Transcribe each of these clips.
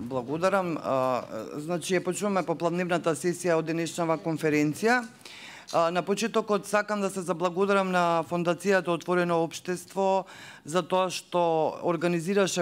Благодарам. Значи, ја почнуваме попладневната сесија од денешнава конференција. На почетокот сакам да се заблагодарам на Фондацијата Отворено општество за тоа што организираше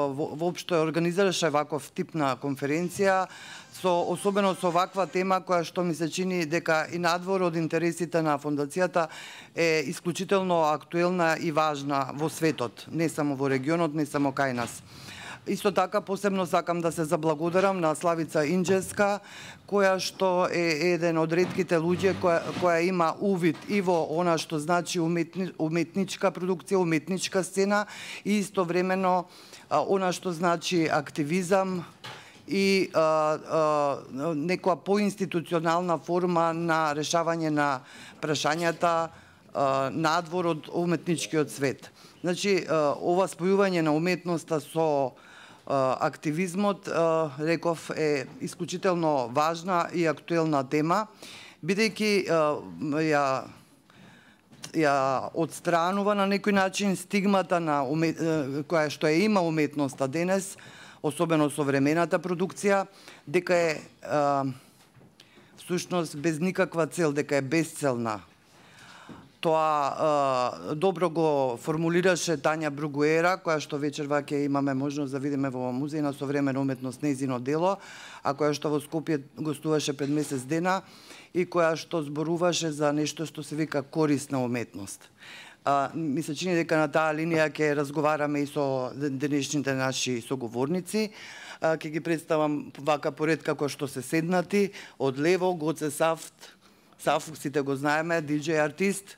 ваков тип на конференција, особено со ваква тема која што ми се чини дека и надвор од интересите на Фондацијата е исклучително актуелна и важна во светот, не само во регионот, не само кај нас. Исто така, посебно сакам да се заблагодарам на Славица Инџеска, која што е еден од ретките луѓе која има увид и во она што значи уметничка продукција, уметничка сцена и истовремено она што значи активизам и некоја поинституционална форма на решавање на прашањата надвор од уметничкиот свет. Значи, ова спојување на уметноста со активизмот, реков, е исклучително важна и актуелна тема, бидејќи ја отстранува на некој начин стигмата на која што ја има уметноста денес, особено современата продукција, дека е всушност без никаква цел, дека е безцелна. Тоа добро го формулираше Тања Бругуера, која што вечерва ќе имаме можност да видиме во Музеј на современа уметност нејзино дело, а која што во Скопје гостуваше пред месец дена и која што зборуваше за нешто што се вика корисна уметност. Ми се чини дека на таа линија ќе разговараме и со денешните наши соговорници. Ќе ги представам вака поредка која што се седнати. Од лево Гоце Сафт, сите го знаеме, диџеј артист,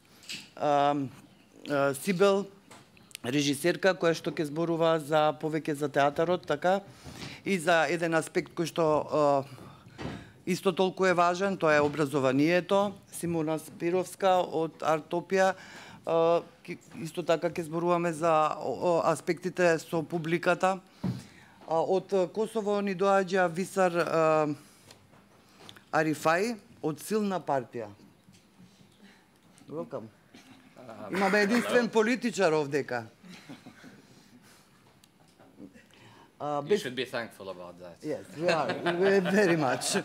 Сибел, режисерка која што ќе зборува за повеќе за театарот, така, и за еден аспект кој што исто толку е важен, тоа е образованието. Симона Спировска од Артопија, исто така ќе зборуваме за аспектите со публиката. Од Косово ни доаѓа Висар Арифај од Силна партија. Welcome. Имаме единствен политичар овдека. You should be thankful about that. Yes, we are. Very much.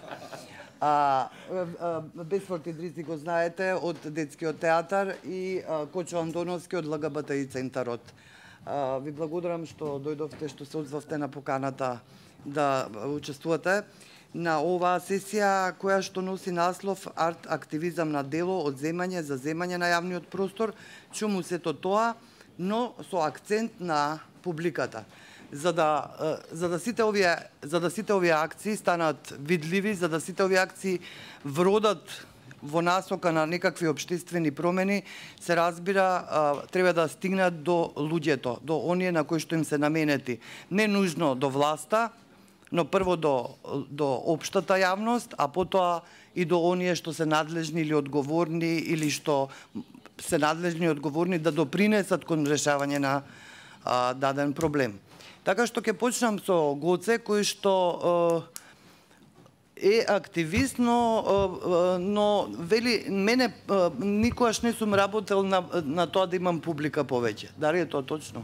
Бесфорд Идриси го знаете од Детскиот театар и Кочо Антоновски од ЛГБТИ центарот. Ви благодарам што дојдовте, што се одзвавте на поканата да учествувате на оваа сесија која што носи наслов Арт активизам на дело од земање за земање на јавниот простор, чуму сето тоа, но со акцент на публиката. За да сите овие акции станат видливи, за да сите овие акции вродат во насока на некакви општествени промени, се разбира, треба да стигнат до луѓето, до оние на кои што им се наменети. Не нужно до власта, но прво до општата јавност, а потоа и до оние што се надлежни или одговорни, или што се надлежни и одговорни да допринесат кон решавање на даден проблем. Така што ќе почнам со Гоце, кој што е активист, но вели, мене никогаш не сум работел на тоа да имам публика повеќе. Дали е тоа точно?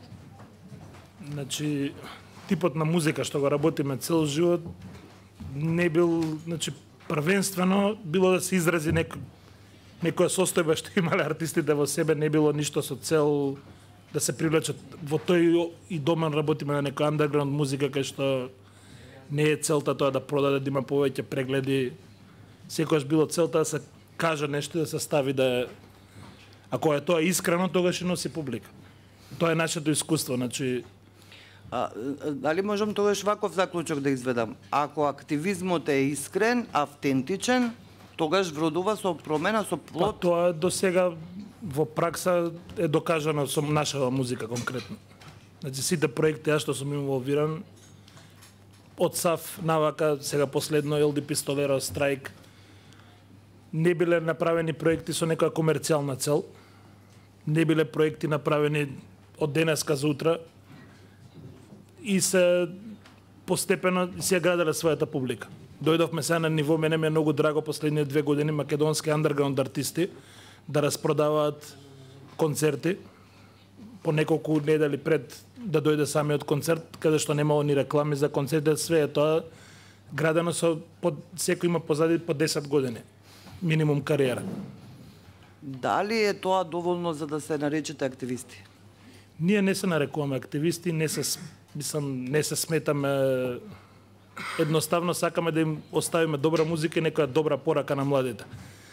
Значи, типот на музика што го работиме цел живот не бил, значи, првенствено било да се изрази некоја состојба што имале артистите во себе, не било ништо со цел да се привлечат. Во тој и домен работиме на некоја андерграунд музика кај што не е целта тоа да продаде, да има повеќе прегледи. Секогаш било целта да се каже нешто, да се стави да ако е тоа искрено, тогаш и носи публика. Тоа е нашето искуство, значи. Дали можам тогаш ваков заклучок да изведам? Ако активизмот е искрен, автентичен, тогаш вродува со промена, со плод? Тоа до сега во пракса е докажано со нашава музика конкретно. Значи, сите проекти ја што сум инволвиран, од САФ навака, сега последно Елди Пистолеро, Страйк, не биле направени проекти со некоја комерцијална цел, не биле проекти направени од денеска за утра и се постепено се граделе својата публика. Дојдовме сега на ниво, мене ми е многу драго последните 2 години македонски андерграунд артисти да распродаваат концерти по неколку недели пред да дојде самиот концерт, каде што немало ни реклами за концертот, све е тоа градено со секој има позади по 10 години минимум кариера. Дали е тоа доволно за да се наречете активисти? Ние не се нарекуваме активисти, не се сметаме, едноставно сакаме да им оставиме добра музика и некоја добра порака на младите.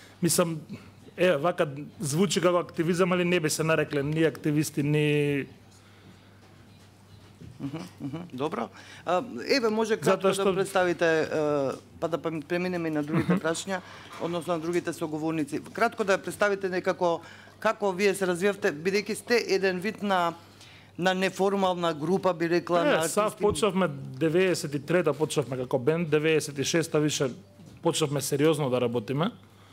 Вака звучи како активизам, али не би се нарекле ни активисти, ни... Добро. Еве, може кратко да представите, па да преминеме и на другите прашања, односно на другите соговорници. Кратко да представите некако како вие се развивавте, бидејќи сте еден вид на неформална група, би рекла, на артисти. Сав почнавме 93-та почнавме како бенд, 96-та више почнавме сериозно да работиме.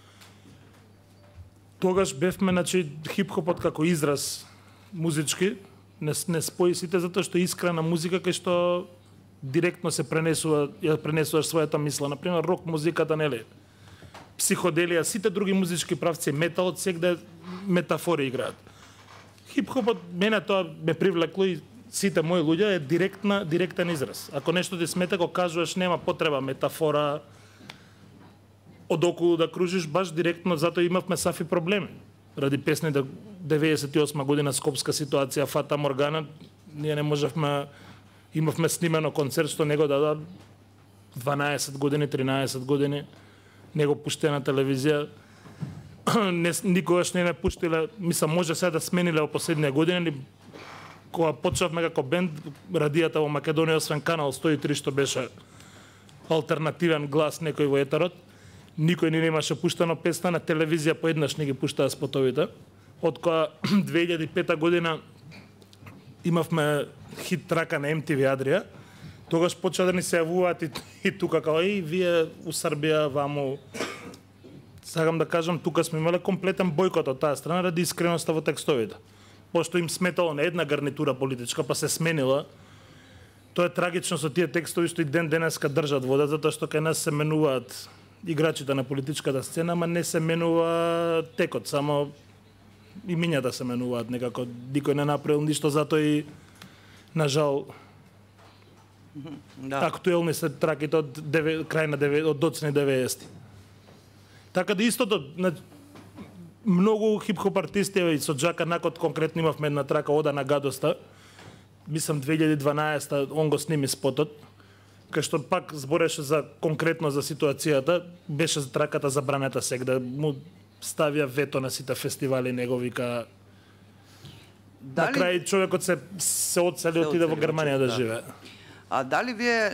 Тогаш бевме, хип-хопот како израз музички, не спои сите затоа што искрена музика кај што директно се пренесуваш својата мисла. Например, рок музиката, нели? Психоделија, сите други музички правци, металот, сегде метафори играат. Хип-хопот, мене тоа ме привлекло и сите мои луѓе е директен израз. Ако нешто ти смета, го кажуваш, нема потреба метафора од околу да кружиш, баш директно, затоа имавме сафи проблеми. Ради песните 98 година скопска ситуација, Фата Моргана, ние не можевме, имавме снимено концерт што него даде 12 години, 13 години, него пуште на телевизија. Никогаш не ме пуштиле, мислам, може сега да смениле во последнија година, кога почнавме како бенд, радијата во Македонија, освен канал 103 што беше алтернативен глас некој во етерот, никој не имаше пуштено песна, на телевизија поеднаш не ги пуштаа спотовите. Од која 2005 година имавме хит трака на MTV Адрија, тогаш почна да ни се јавуваат и тука као и вие у Србија, ваму. Сакам да кажам, тука сме имале комплетен бойкот од таа страна ради искреноста во текстовите. Пошто им сметало на една гарнитура политичка, па се сменила. Тоа е трагично со тие текстови што и ден денеска држат вода, затоа што кај нас се менуваат играчите на политичката сцена, ама не се менува текот, само имињата се менуваат некако. Никој не направил ништо, затоа и нажал актуелни се траките од крај на од доцни 90-ти. Така да истото, многу хип-хоп артисти и со Джака Накот конкретно имавме една трака Ода на гадоста. Мислам 2012-та он го сними спотот, кај што пак збореше за конкретно за ситуацијата, беше траката забранета сега, да му ставија вето на сите фестивали, него вика. На крај човекот се одсели, отиде во Германија да живее. А дали вие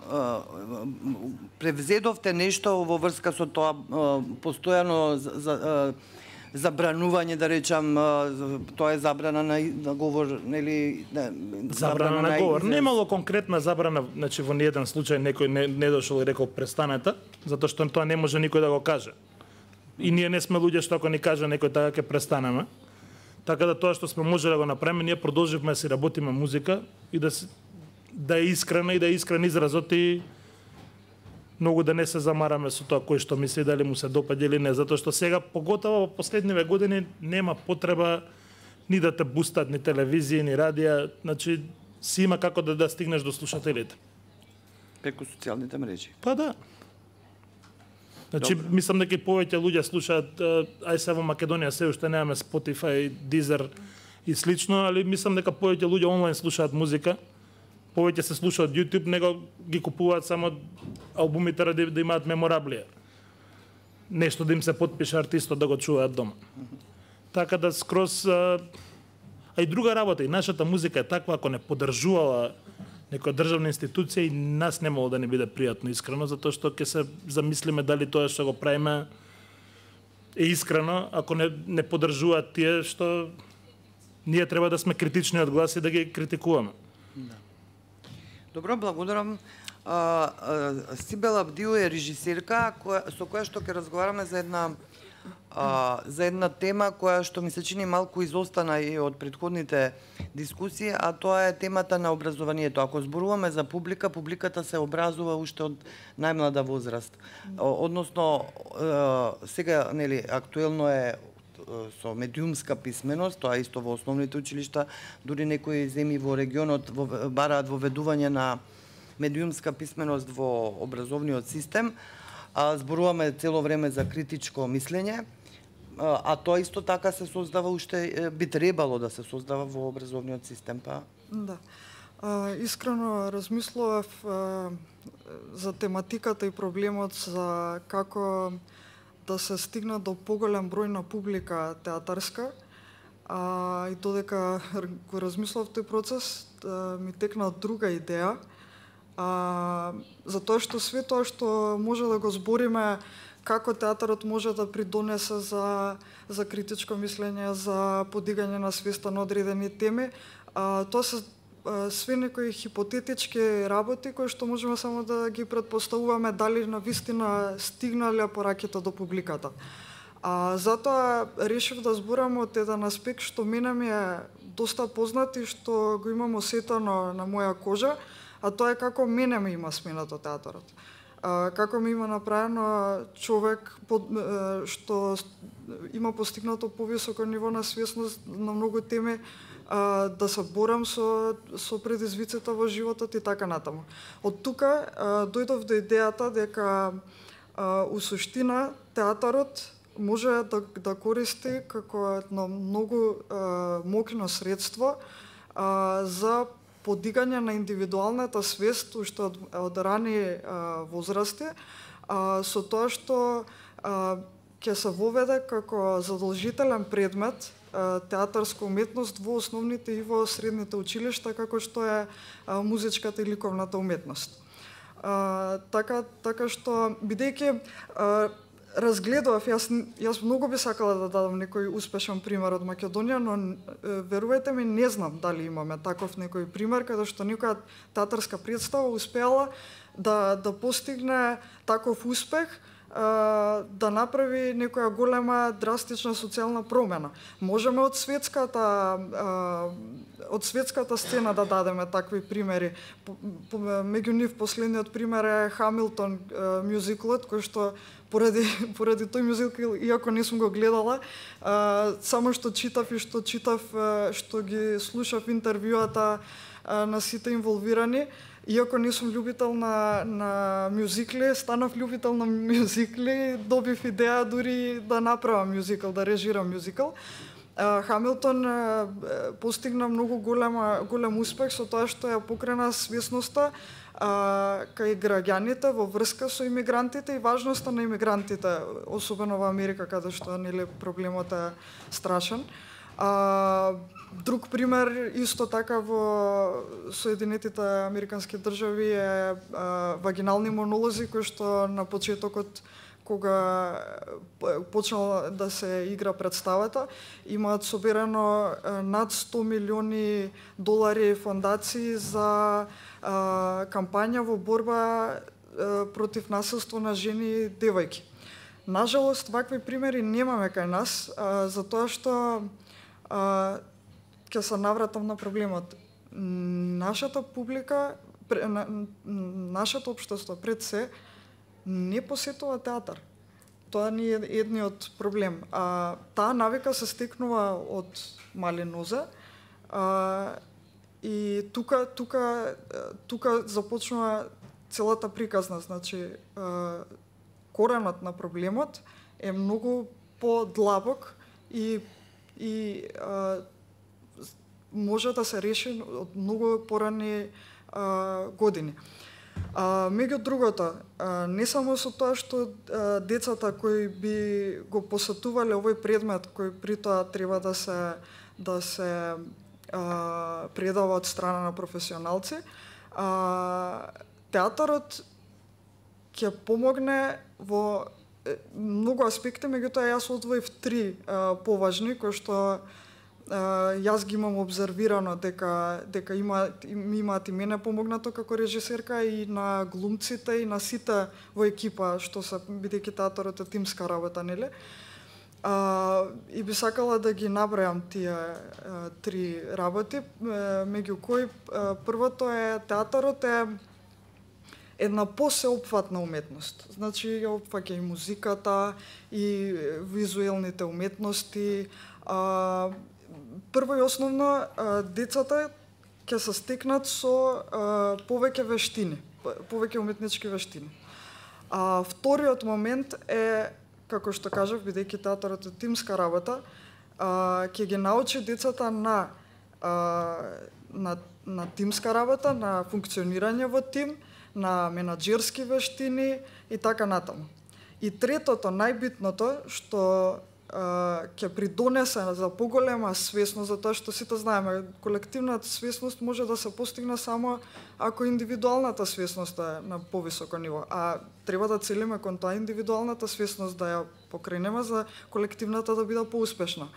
превзедовте нешто во врска со тоа постојано забранување, да речам, тоа е забрана на говор, нели? Забрана на говор. Немало конкретна забрана, значи во ниеден случај некој не дошол и рекол престанете, затоа што тоа не може никој да го каже. И ние не сме луѓе што ако ни каже некој така ќе престанеме. Така да тоа што сме можеле да го направиме, ние продолживме да си работиме музика и да е искрена и да е искрен изразот и многу да не се замараме со тоа кој што мисли дали му се допаѓа или не, затоа што сега поготово во последниве години нема потреба ни да те бустат ни телевизија, ни радија, значи си има како да стигнеш до слушателите. Преку социјалните мрежи. Па да. Значи, мислам дека и повеќе луѓе слушаат, ај се во Македонија се уште немаме Spotify, Deezer и слично, али мислам дека повеќе луѓе онлайн слушаат музика. Повеќе се слуша од YouTube, него ги купуваат само албумите ради да имаат мемораблија. Нешто да им се потпише артистот да го чуваат дома. Така да скроз... А и друга работа, и нашата музика е таква, ако не поддржувала некоја државна институција, и нас немало да не биде пријатно искрено, затоа што ќе се замислиме дали тоа што го правиме е искрено, ако не поддржуваат тие што ние треба да сме критични од глас и да ги критикуваме. Добро, благодарам. Сибела Абдиу е режисерка со која што ќе разговараме за една тема која што ми се чини малку изостана и од претходните дискусии, а тоа е темата на образованието. Ако зборуваме за публика, публиката се образува уште од најмлада возраст. Односно, сега, нели, актуелно е со медиумска писменост, тоа исто во основните училишта, дури некои земји во регионот бараат воведување на медиумска писменост во образовниот систем, зборуваме цело време за критичко мислење, а тоа исто така се создава уште, би требало да се создава во образовниот систем, па? Да. Искрено размислував за тематиката и проблемот за како да се стигна до поголем број на публика театарска, и додека го размислував тој процес, ми текна друга идеја, за тоа што све тоа што може да го збориме како театарот може да придонесе за критичко мислење, за подигање на свеста на одредени теми, тоа се све некои хипотетички работи кои што можеме само да ги претпоставуваме дали навистина стигнале пораките до публиката. Затоа решив да зборам од еден аспект што мене ми е доста познат и што го имам осетено на моја кожа, а тоа е како мене ми има сменато театарот. Како ми има направено човек што има постигнато повисоко ниво на свесност на многу теми, да се борам со предизвиците во животот и така натаму. Од тука дојдов до идејата дека у суштина театарот може да користи како едно многу моќно средство за подигање на индивидуалната свест уште од рани возрасти, со тоа што ќе се воведе како задолжителен предмет театарска уметност во основните и во средните училишта, како што е музичката и ликовната уметност. Така што, бидејќи разгледував, јас многу би сакала да дадам некој успешен пример од Македонија, но верувајте ми, не знам дали имаме таков некој пример каде што некоја театарска представа успеала да постигне таков успех, да направи некоја голема драстична социјална промена. Можеме од светската сцена да дадеме такви примери. Меѓу нив последниот пример е Хамилтон мюзиклот, кој што поради тој мюзикл, иако не сум го гледала, само што читав и што ги слушав интервјуата на сите инволвирани, иако не сум љубител на мюзикли, станав љубител на мюзикли, добив идеја дури да направам мюзикл, да режирам мюзикл. Хамилтон постигна многу голем успех со тоа што ја покрена свесноста кај граѓаните во врска со имигрантите и важноста на имигрантите, особено во Америка, каде што нели проблемот е страшен. Друг пример исто така во Соединетите Американски држави е вагинални монолози, кои што на почетокот кога почнала да се игра представата, имаат соберано над 100 милиони долари фондации за кампања во борба против насилство на жени и девојки. Нажалост, вакви примери немаме кај нас, затоа што ќе се навратам на проблемот. Нашата публика, нашето општество пред се не посетува театар. Тоа ни е едниот проблем. Таа навика се стекнува од мали нозе, и тука започнува целата приказна. Значи, коренот на проблемот е многу подлабок и може да се реши од многу порани години. Меѓу другото, не само со тоа што децата кои би го посетувале овој предмет, кој при тоа треба да се предава од страна на професионалци, театарот ќе помогне во многу аспекти, меѓутоа јас одвоив 3 поважни, кои што јас ги имам обзервирано дека имаат и мене помогнато како режисерка и на глумците и на сите во екипа, што се, бидејќи театарот е тимска работа, нели? И би сакала да ги набројам тие 3 работи, меѓу кои првото е театарот е една посеопфатна уметност. Значи ја опфаќа и музиката, и визуелните уметности. Прво и основно, децата ќе се стекнат со повеќе вештини, повеќе уметнички вештини. Вториот момент е, како што кажав, бидејќи театарот е тимска работа, ќе ги научи децата на тимска работа, на функционирање во тим, на менаџерски вештини и така натаму. И третото, најбитното, што ќе придонесе за поголема свесност, затоа што сите знаеме, колективната свесност може да се постигне само ако индивидуалната свесност е на повисоко ниво, а треба да целиме кон тоа индивидуалната свесност да ја покренеме за колективната да биде поуспешна.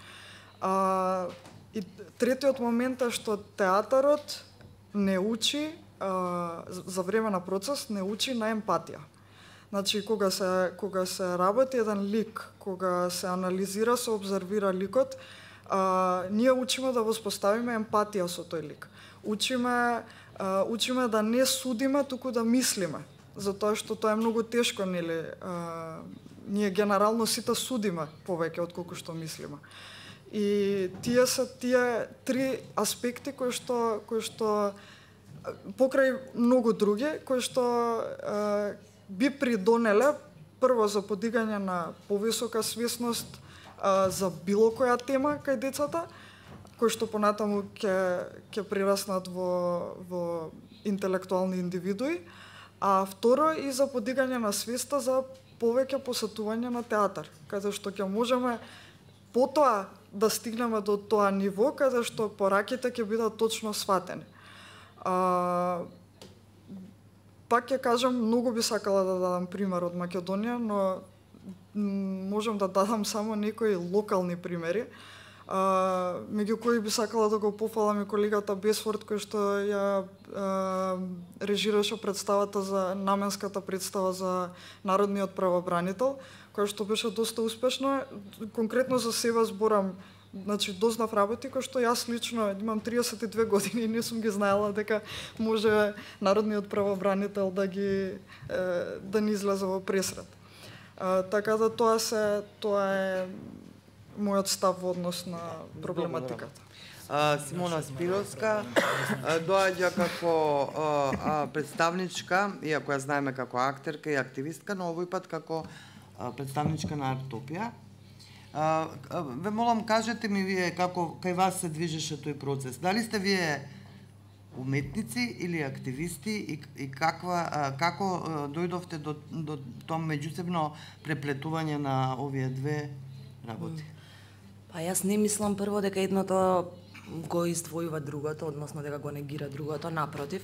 И третиот момент е што театарот не учи за време на процес, не учи на емпатија. Значи, кога се работи еден лик, кога се анализира, се обзервира ликот, ние учиме да воспоставиме емпатија со тој лик. Учиме да не судиме, туку да мислиме. Затоа што тоа е многу тешко, нели? Ние генерално сите судиме повеќе отколку што мислиме. И тие се три аспекти кои што покрај многу други, кои што би придонеле прво за подигање на повисока свесност за било која тема кај децата, кои што понатаму ќе прираснат во интелектуални индивидуи, а второ и за подигање на свеста за повеќе посетување на театар, каде што ќе можеме потоа да стигнеме до тоа ниво каде што пораките ќе бидат точно сватени. Пак ќе кажам, многу би сакала да дадам пример од Македонија, но можам да дадам само некои локални примери, меѓу кои би сакала да го пофалам и колегата Бесфорд, кој што ја режираше представата за наменската представа за народниот правобранител, која што беше доста успешна. Конкретно за себе зборам, значи дознав работи кои што јас лично имам 32 години и не сум ги знаела дека може народниот правобранител да ни излезе во пресрет. Така да тоа е мојот став во однос на проблематиката. Симона Спировска доаѓа како представничка, иако ја знаеме како актерка и активистка, но овој пат како представничка на Артопија. Ве молам, кажете ми вие како кај вас се движеше тој процес. Дали сте вие уметници или активисти и како дојдовте до тоа меѓусебно преплетување на овие две работи? Па јас не мислам прво дека едното го издвојува другото, односно дека го негира другото, напротив.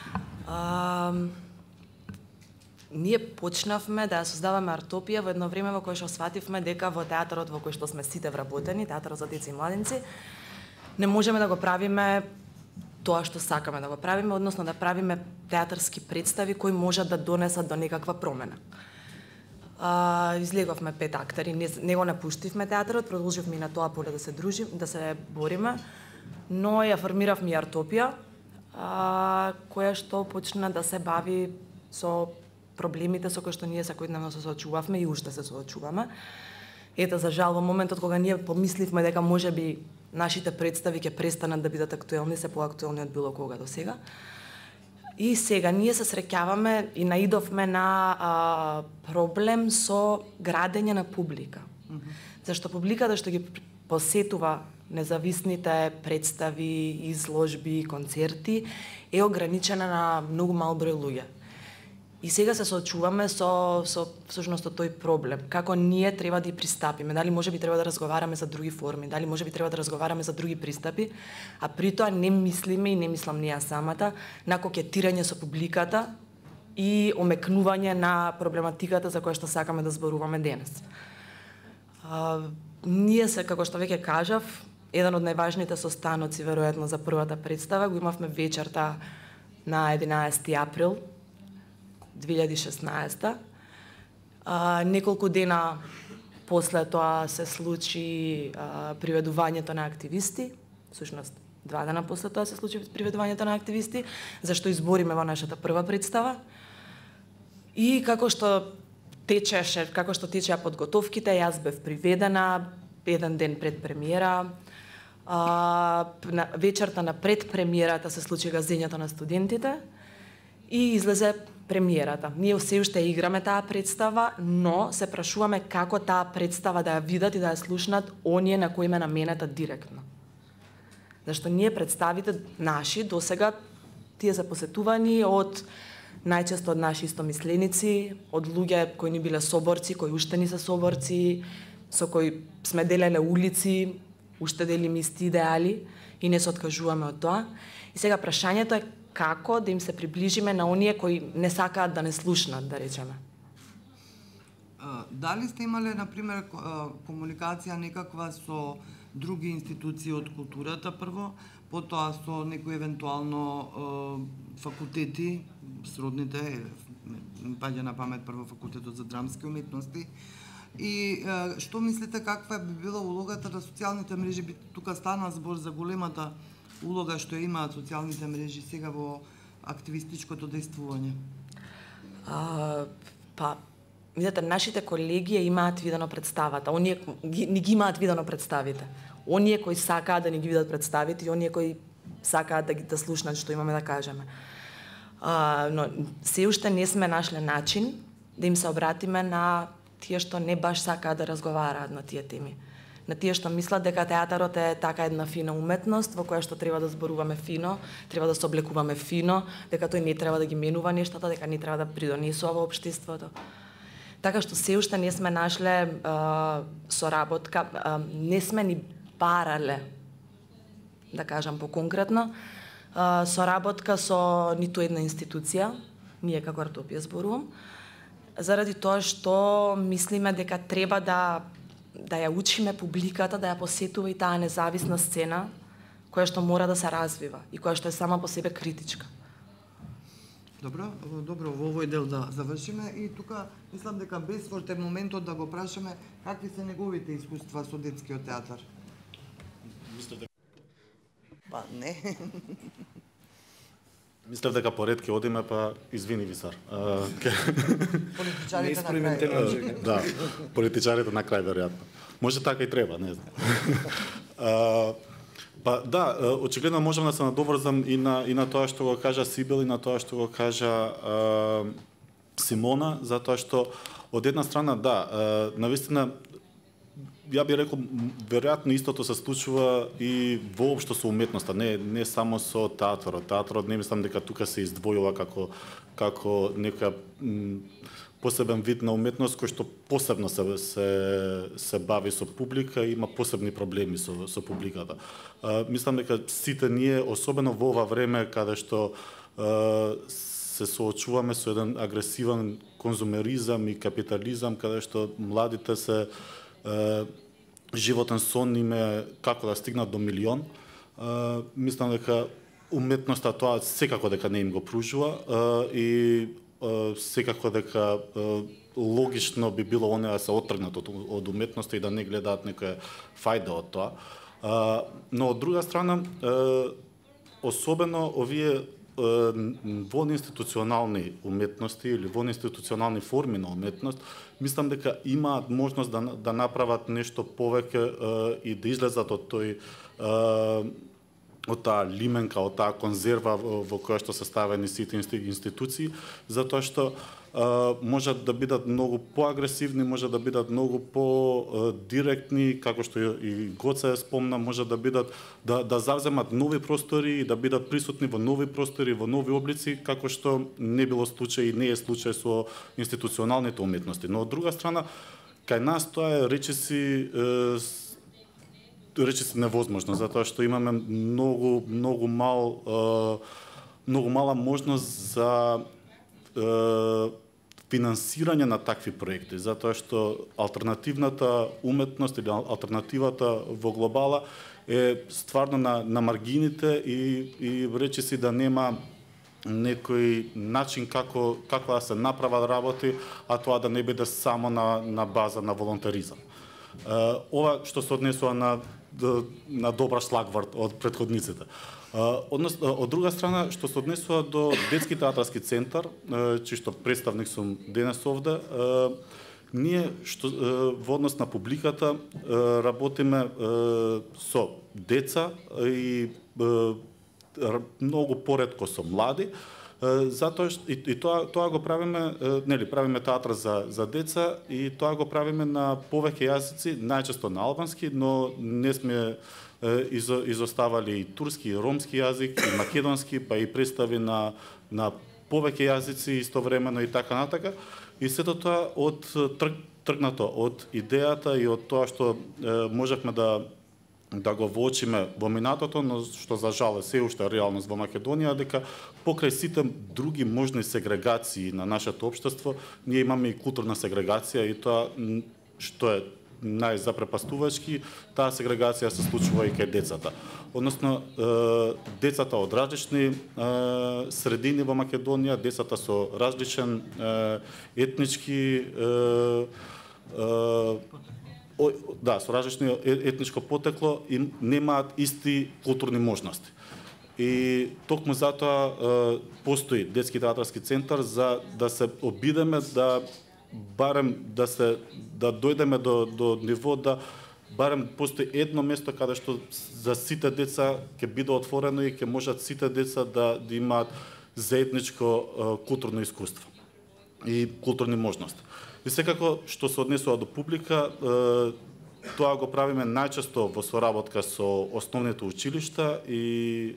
Ние почнавме да ја создаваме Артопија во едно време во кое што свативме дека во театарот во кој што сме сите вработени, театарот за деца и младинци, не можеме да го правиме тоа што сакаме да го правиме, односно да правиме театарски представи кои можат да донесат до некаква промена. Излеговме 5 актери, не го напуштивме театарот, продолживме и на тоа поле да се дружим, да се бориме, но ја формиравме и Артопија, која што почна да се бави со проблемите со кои што ние секојдневно се соочувавме и уште се соочуваме. Ете, за жал, во моментот кога ние помисливме дека можеби нашите представи ќе престанат да бидат актуелни, се поактуелни од било кога до сега. И сега ние се среќаваме и наидовме на проблем со градење на публика. Зашто публиката што ги посетува независните представи, изложби, концерти е ограничена на многу мал број луѓе. И сега се соочуваме со всушност тој проблем. Како ние треба да ја пристапиме? Дали можеби треба да разговараме за други форми? Дали можеби треба да разговараме за други пристапи? А при тоа не мислиме и не мислам ние самата на кокетирање со публиката и омекнување на проблематиката за која што сакаме да зборуваме денес. Ние се, како што веќе кажав, еден од најважните состаноци веројатно за првата представа го имавме вечерта на 11 април 2016. Неколку дена после тоа се случи приведувањето на активисти, всушност 2 дена после тоа се случи приведувањето на активисти, зашто избориме во нашата прва представа. И како што течеа подготовките, јас бев приведена еден ден пред премиера. На вечерта на пред премиерата се случи газењето на студентите и излезе премиерата. Ние се уште играме таа представа, но се прашуваме како таа представа да ја видат и да ја слушнат оние на кои ме наменета директно. Зашто ние представите наши досега тие се посетувани од најчесто од наши истомисленици, од луѓе кои ни биле соборци, кои уште ни се соборци, со кои сме делеле улици, уште делиме исти идеали и не се откажуваме од тоа. И сега прашањето е како да им се приближиме на оние кои не сакаат да не слушнат, да речеме. Дали сте имале, например, комуникација некаква со други институции од културата прво, потоа со некои евентуално факултети, сродните, паѓа на памет прво факултетот за драмски уметности, и што мислите каква би била улогата на социјалните мрежи? Тука стана збор за големата улога што имаат социјалните мрежи сега во активистичкото дејствување. Видете, нашите колеги имаат видено представата. Оние не ги имаат видено представите. Оние кои сакаат да ни ги видат представите и оние кои сакаат да слушнат што имаме да кажеме. Но се уште не сме нашле начин да им се обратиме на тие што не баш сакаат да разговараат на тие теми. На тие што мислат дека театарот е така една фина уметност во која што треба да зборуваме фино, треба да се облекуваме фино, дека тој не треба да ги менува нештата, дека не треба да придонесува во општеството. Така што се уште не сме нашле соработка, не сме ни барале, да кажам поконкретно, соработка со ниту една институција, ние како Артопија зборувам, заради тоа што мислиме дека треба да ја учиме публиката, да ја посетува и таа независна сцена, која што мора да се развива и која што е сама по себе критичка. Добро, во овој дел да завршиме и тука мислам дека Бесфорд е моментот да го прашаме какви се неговите искуства со детскиот театар. Па не. Мислев дека поред ќе одиме, па извини Висар. Политичарите на крај. Да, политичарите на крај веројатно. Може така и треба, не знам. Па да, очигледно можам да се надоврзам и на тоа што го кажа Сибел и на тоа што го кажа Симона, затоа што од една страна да, навистина ја би рекол веројатно истото се случува и воопшто со уметноста, не само со театарот. Театарот не мислам дека тука се издвојува како нека посебен вид на уметност кој што посебно се бави со публика и има посебни проблеми со публиката. Мислам дека сите ние, особено во ова време каде што се соочуваме со еден агресивен конзумеризам и капитализам, каде што младите се животен сон им е како да стигнат до милион. Мислам дека уметноста тоа секако дека не им го пружува и секако дека логично би било оние да се оттргнат од уметноста и да не гледаат некоја фајда од тоа. Но од друга страна, особено овие воинституционални уметности или воинституционални форми на уметност, мислам дека имаат можност да направат нешто повеќе и да излезат од тој од таа лименка, од таа конзерва во која што се ставени сите институции, затоа што можат да бидат многу поагресивни, можат да бидат многу по-директни, како што и Гоце спомна, можат да бидат да завземат нови простори и да бидат присутни во нови простори, во нови облици, како што не било случај и не е случај со институционалните уметности. Но од друга страна, кај нас тоа е речиси невозможно, затоа што имаме многу мала можност за финансирање на такви проекти, затоа што алтернативната уметност или алтернативата во глобала е стварно на маргините и речиси да нема некој начин како да се направат работи, а тоа да не биде само на база на волонтеризам. Ова што се однесува на на добра шлагворд од претходниците. Од друга страна, што се однесува до детски театарски центар, чишто представник сум денес овде, ние во однос на публиката работиме со деца и многу поретко со млади, затоа и тоа го правиме, правиме театар за деца и тоа го правиме на повеќе јазици, најчесто на албански, но не сме изоставали и турски, и ромски јазик, и македонски, па и представи на повеќе јазици истовремено и така натака. И сето тоа тргнато од идејата и од тоа што можевме да го воочиме во минатото, но што за жал се уште реалност во Македонија, дека покрај сите други можни сегрегации на нашето општество, ние имаме и културна сегрегација и тоа што е најзапрепастувачки, таа сегрегација се случува и кај децата. Односно, децата од различни средини во Македонија, децата со различен етнички со различно етничко потекло и немаат исти културни можности. И токму затоа постои детски театарски центар за да се обидеме барем да дојдеме до ниво да барем постои едно место каде што за сите деца ќе биде отворено и ќе можат сите деца да имаат заедничко културно искуство и културни можности. И секако што се однесува до публика, тоа го правиме најчесто во соработка со основните училишта и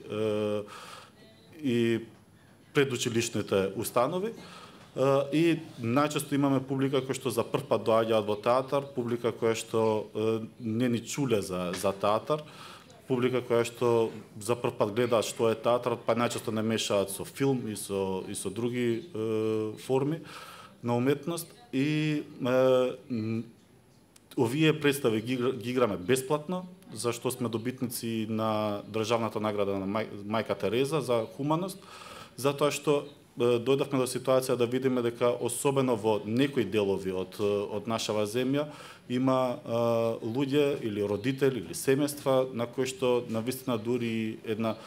предучилишните установи. И најчесто имаме публика која што за прв пат доаѓаат во театар, публика која што не ни чуле за театар, публика која што за прв пат гледаат што е театар, па најчесто не мешаат со филм и со други форми на уметност. И овие представи ги играме бесплатно, зашто сме добитници на државната награда на Мајка Тереза за хуманост, затоа што дојдовме до ситуација да видиме дека особено во некои делови од нашава земја има луѓе или родители или семејства на кои што навистина дури една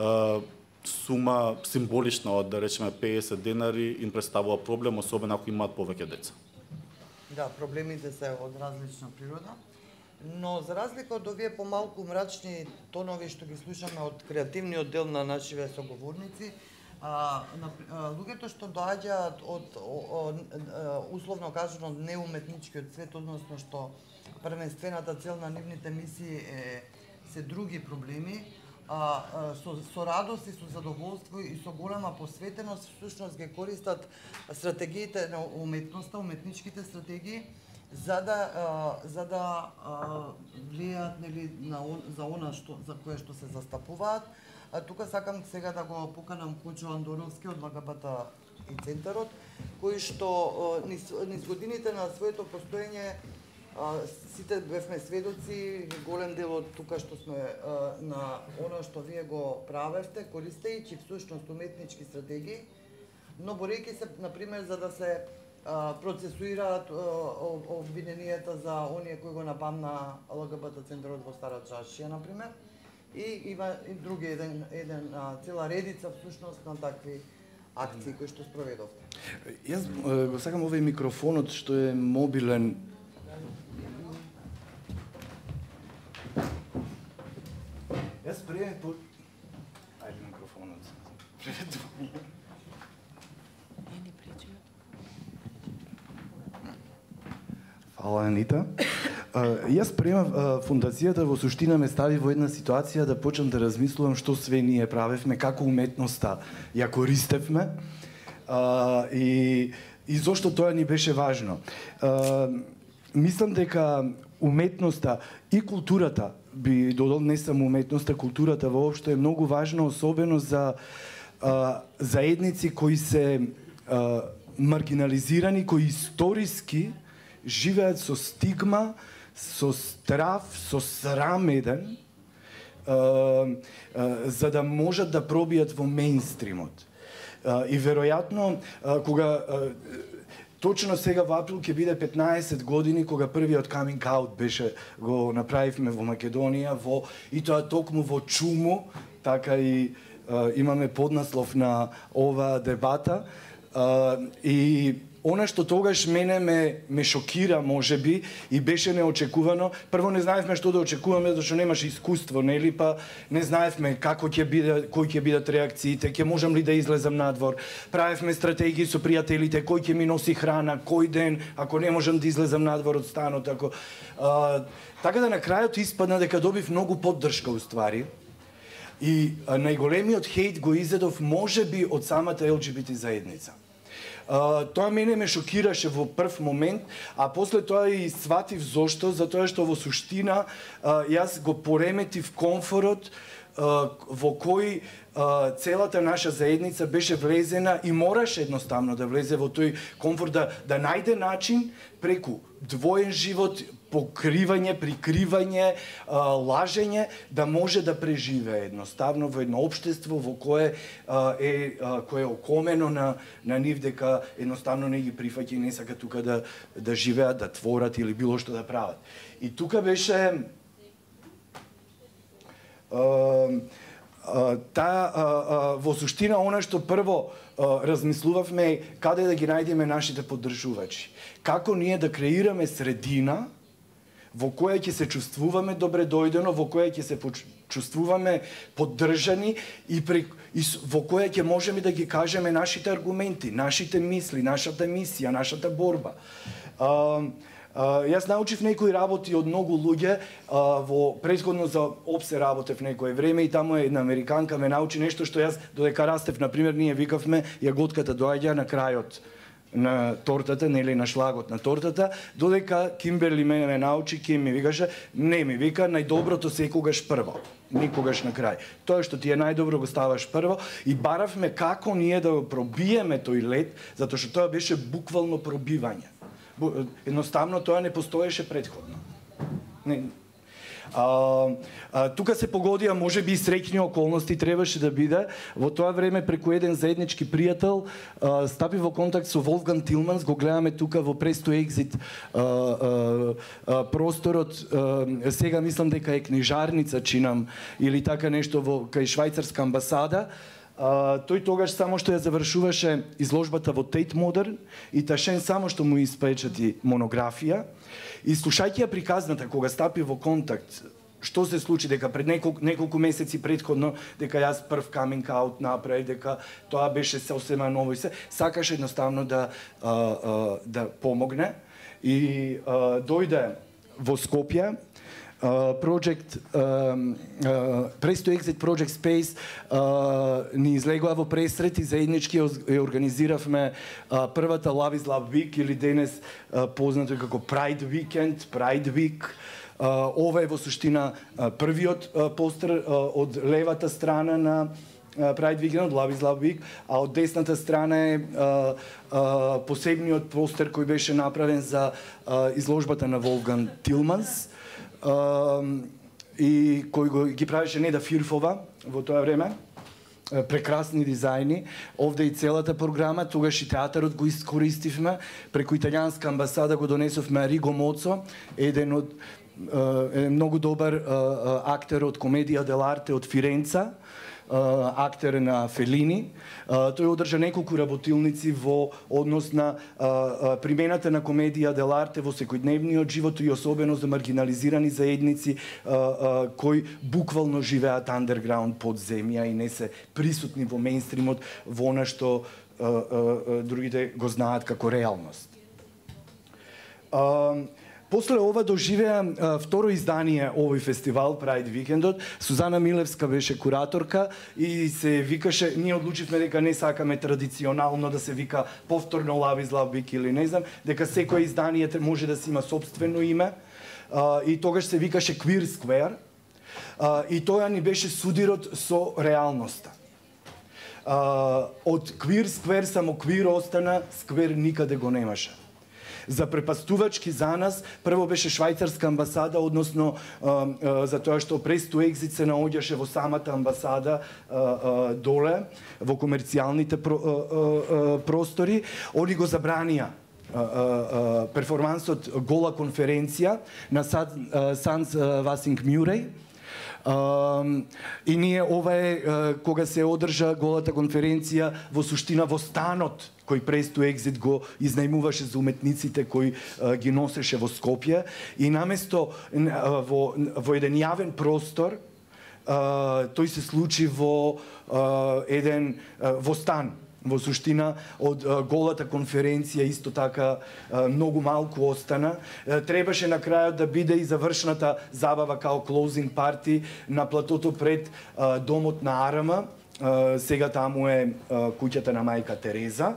сума символична од, да речеме, 50 денари им представува проблем, особено ако имаат повеќе деца. Да, проблемите се од различна природа, но за разлика од овие помалку мрачни тонови што ги слушаме од креативниот дел на нашиве соговорници, луѓето што доаѓаат од условно кажано неуметничкиот свет, односно што првенствената цел на нивните мисии се други проблеми, со радост и со задоволство и со голема посветеност всушност ги користат стратегиите на уметноста, уметничките стратегии за да влијаат за она за кое што се застапуваат. Тука сакам сега да го поканам Кочо Андоновски од ЛГБТ и центарот, кој што низ годините на своето постоење сите бевме сведоци, голем дел од тука што сме на она што вие го правевте, користејќи всушност уметнички стратегии, но борејќи се, например, за да се процесуираат обвиненијата за оние кои го нападна ЛГБТ центарот во Стара Чаршија, например, и има и други цела редица всушност на такви акции кои што спроведовте. Јас го сакам овој микрофонот што е мобилен. Јас приемам по... Ајде микрофонот. Фала, Анита. Јас приемам фундацијата во суштина ме стави во една ситуација да почнам да размислувам што све ние правевме, како уметноста ја користевме и зошто тоа ни беше важно. Мислам дека уметноста и културата, би додал не само уметноста, културата воопшто е многу важна, особено за заедници кои се маргинализирани, кои историски живеат со стигма, со страв, со срам еден, за да можат да пробијат во мејнстримот. И веројатно, кога точно сега во април ќе биде 15 години кога првиот coming out беше, го направивме во Македонија, и тоа токму во Чуму, така и имаме поднаслов на ова дебата. И она што тогаш мене ме шокира, можеби, и беше неочекувано. Прво не знаевме што да очекуваме, зашто немаше искуство, нели, па не знаевме како ќе биде, кои ќе бидат реакциите, ќе можам ли да излезам надвор. Правевме стратегии со пријателите, кој ќе ми носи храна, кој ден, ако не можам да излезам надвор од станот, така да на крајот испадна дека добив многу поддршка уствари. И најголемиот хејт го изедов можеби од самата ЛГБТ заедница. Тоа мене ме шокираше во прв момент, а после тоа и сватив зошто, затоа што во суштина јас го пореметив комфорот во кој целата наша заедница беше влезена и мораше едноставно да влезе во тој комфорт, да најде начин преку двоен живот, покривање, прикривање, лажење, да може да преживее едноставно во едно општество во кое е окомено на нив дека едноставно не ги прифаќа и не сака тука да живеат, да творат или било што да прават. И тука беше во суштина она што прво размислувавме каде да ги најдеме нашите поддржувачи. Како ние да креираме средина во која ќе се чувствуваме добре дојдено, во која ќе се чувствуваме поддржани и во која ќе можеме да ги кажеме нашите аргументи, нашите мисли, нашата мисија, нашата борба. Јас научив некои работи од многу луѓе, во претходно за ОПСЕ работев некое време и таму една американка ме научи нешто што јас додека растев, например, ние викавме јаготката доаѓа на крајот на тортата, нели на шлагот на тортата, додека Кимберли мене научи, Ким ми викаше, не ми вика, најдоброто секогаш прво, никогаш на крај. Тоа што ти е најдобро го ставаш прво и баравме како ние да пробиеме тој лед, затоа што тоа беше буквално пробивање. Едноставно тоа не постоеше претходно. Тука се погодија можеби и среќни околности требаше да биде. Во тоа време преку еден заеднички пријател стапи во контакт со Волфганг Тилманс, го гледаме тука во Press to Exit просторот, сега мислам дека е книжарница чинам или така нешто кај швајцарска амбасада. Тој тогаш само што ја завршуваше изложбата во Тейт Модерн и Ташен само што му испечати монографија. И слушајќи ја приказната кога стапи во контакт, што се случи дека пред неколку месеци претходно дека јас прв coming out направив, дека тоа беше сосема ново и се, сакаше едноставно да помогне и дојде во Скопје. Project Press to Exit Project Space ни излегува во пресрет и заеднички ја организиравме првата Love is Love Week или денес познато како Pride Weekend, Pride Week. Ова е во суштина првиот постер од левата страна на Pride Weekend, Love is Love Week, а од десната страна е посебниот постер кој беше направен за изложбата на Волфганг Тилманс и кој ги правеше Неда Фирфова во тоа време. Прекрасни дизајни. Овде и целата програма, тогаш и театарот го искористивме. Преку италијанска амбасада го донесовме Риго Моцо, еден многу добар актер од комедија дел'арте од Фиренца, актер на Фелини. Тој одржа неколку работилници во однос на примената на комедија дел'арте во секојдневниот живот и особено за маргинализирани заедници кои буквално живеат андерграунд под земја и не се присутни во мејнстримот во она што другите го знаат како реалност. После ова доживеа второ издание овој фестивал, Pride Weekendот. Сузана Милевска беше кураторка и се викаше, ние одлучивме дека не сакаме традиционално да се вика повторно Love is Love Week или не знам, дека секој издание може да си има собствено име и тогаш се викаше Queer Square и тоа ни беше судирот со реалноста. Од Queer Square само Queer остана, Square никаде го немаше. Запрепастувачки за нас, прво беше швајцарска амбасада, односно за тоа што Press to Exit се наоѓаше во самата амбасада доле, во комерцијалните простори, они го забранија перформансот Гола конференција на Санс Васинг Мюреј. И ние ова е кога се одржа голата конференција во суштина во станот кој Престу Екзит го изнајмуваше за уметниците кои ги носеше во Скопје и наместо во еден јавен простор тој се случи во во стан. Во суштина, од голата конференција исто така многу малку остана. Требаше на крајот да биде и завршната забава као closing party на платото пред домот на Арама. Сега таму е куќата на мајка Тереза.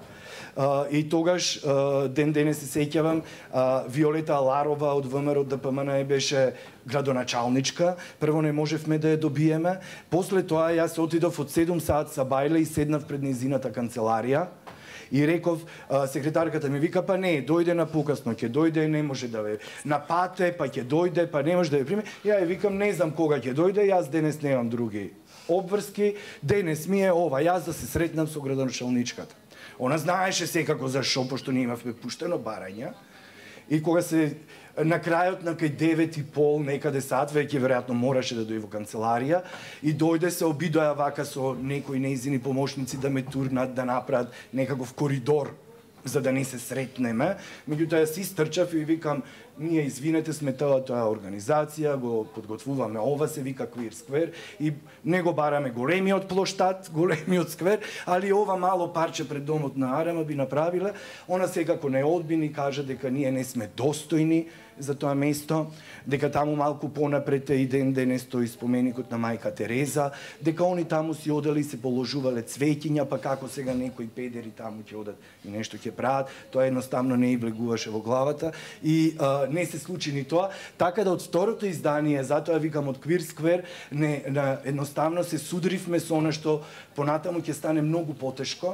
И тогаш, ден денес се сеќавам, Виолета Аларова од ВМРО ДПМН беше градоначалничка. Прво не можевме да ја добиеме. После тоа јас отидов од 7 саат са бајле и седнав пред незината канцеларија. И реков, секретарката ми вика, па не, дојде на покасно, ќе дојде, не може да ве напате, па ќе дојде, па не може да ве приме. Ја викам, не знам кога ќе дојде, јас денес немам други обврски, денес ми е ова, јас да се сретнам со градоначалничката. Она знаеше секако за шо, пошто ние имавме пуштено барање. И кога се на крајот на кај 9:30 некаде саат, веќе веројатно мораше да дојде во канцеларија и дојде се обидоја вака со некои нејзини помошници да ме турнат, да направат некаков коридор за да не се сретнеме. Меѓутоа јас истрчав и викам, ние извинете сме тоа организација, го подготвуваме ова, се вика Queer Square и не го бараме големиот плоштад, големиот сквер, али ова мало парче пред домот на Арама би направиле. Она секако не одби, ни кажа дека ние не сме достојни за тоа место, дека таму малку понапред и ден денес стои споменикот на мајка Тереза, дека они таму си одели и се положувале цвеќиња, па како сега некои педери таму ќе одат и нешто ќе прават, тоа едноставно не и влегуваше во главата и не се случи ни тоа, така да од второто издание, затоа викам од Queer Square, едноставно се судривме со она што понатаму ќе стане многу потешко,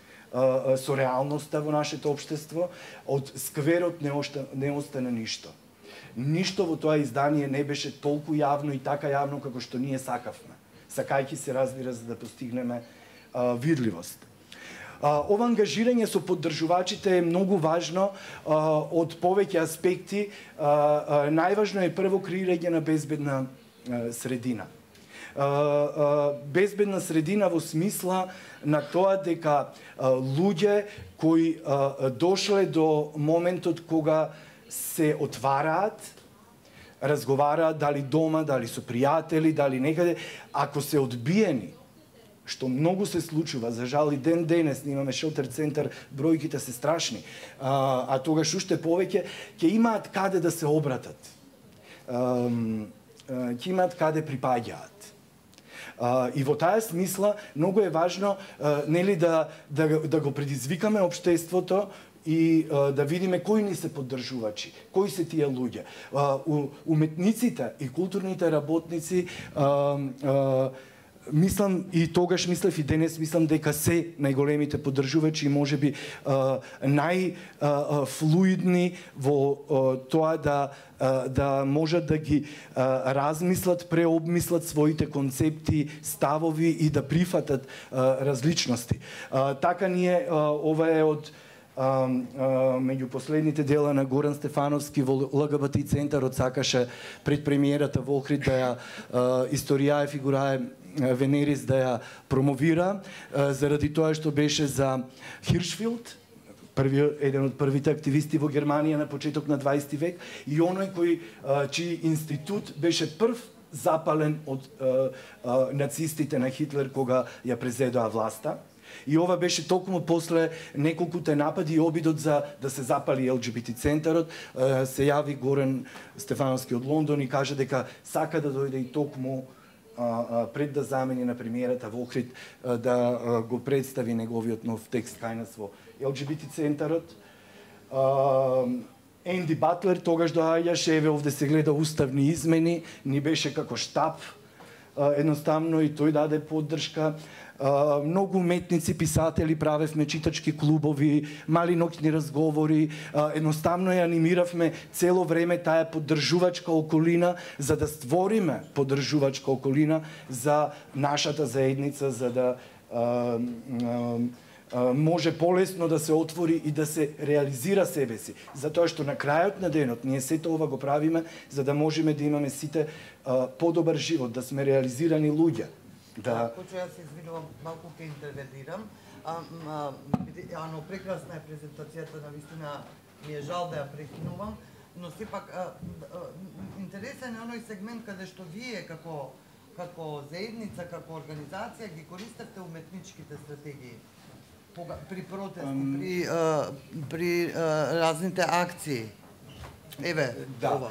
со реалноста во нашето општество, од скверот не остана ништо. Ништо во тоа издание не беше толку јавно и така јавно како што ние сакавме. Сакајќи се, разбира, за да постигнеме видливост. Ова ангажирање со поддржувачите е многу важно од повеќе аспекти. Најважно е прво креирање на безбедна средина. Безбедна средина во смисла на тоа дека луѓе кои дошле до моментот кога се отвараат, разговараат дали дома, дали со пријатели, дали некаде, ако се одбиени, што многу се случува, за жал и ден денес имаме шелтер центар, бројките се страшни, а тогаш уште повеќе ќе имаат каде да се обратат, ќе имаат каде припаѓаат. И во таа смисла многу е важно нели да го предизвикаме општеството и да видиме кои ни се поддржувачи, кои се тие луѓе. Уметниците и културните работници мислам и тогаш мислев и денес мислам дека се најголемите поддржувачи и можеби најфлуидни во тоа да можат да ги размислат, преобмислат своите концепти, ставови и да прифатат различности. Така ние, ова е од меѓу последните дела на Горан Стефановски во ЛГБТ центарот сакаше пред премиерата во Охрид да ја историјае, фигурае Венерис да ја промовира, заради тоа што беше за Хиршфилд, еден од првите активисти во Германија на почеток на 20 век, и оној чиј институт беше прв запален од нацистите на Хитлер кога ја презедоа власта. И ова беше токму после неколкуте напади и обидот за да се запали ЛГБТ центарот, се јави Горан Стефановски од Лондон и каже дека сака да дојде и токму пред да замени на премиерата во Охрид да го представи неговиот нов текст кај нас во ЛГБТ центарот. Енди Батлер тогаш доаѓаше, еве овде се гледа уставни измени, ни беше како штаб, едноставно и тој даде поддршка. Многу уметници, писатели правевме читачки клубови, мали ноќни разговори, едноставно ја анимиравме цело време таа поддржувачка околина за да створиме поддржувачка околина за нашата заедница, за да може полесно да се отвори и да се реализира себе си. Затоа што на крајот на денот ние сето ова го правиме за да можеме да имаме сите подобар живот, да сме реализирани луѓе. Да. Кочо, јас се извинувам, малку ќе интервенирам. Ано, прекрасна е презентацијата, навистина ми е жал да ја прекинувам, но сепак интересен е оној сегмент каде што вие како заедница, како организација ги користевте уметничките стратегии. При протести, при разните акции. Еве, ова.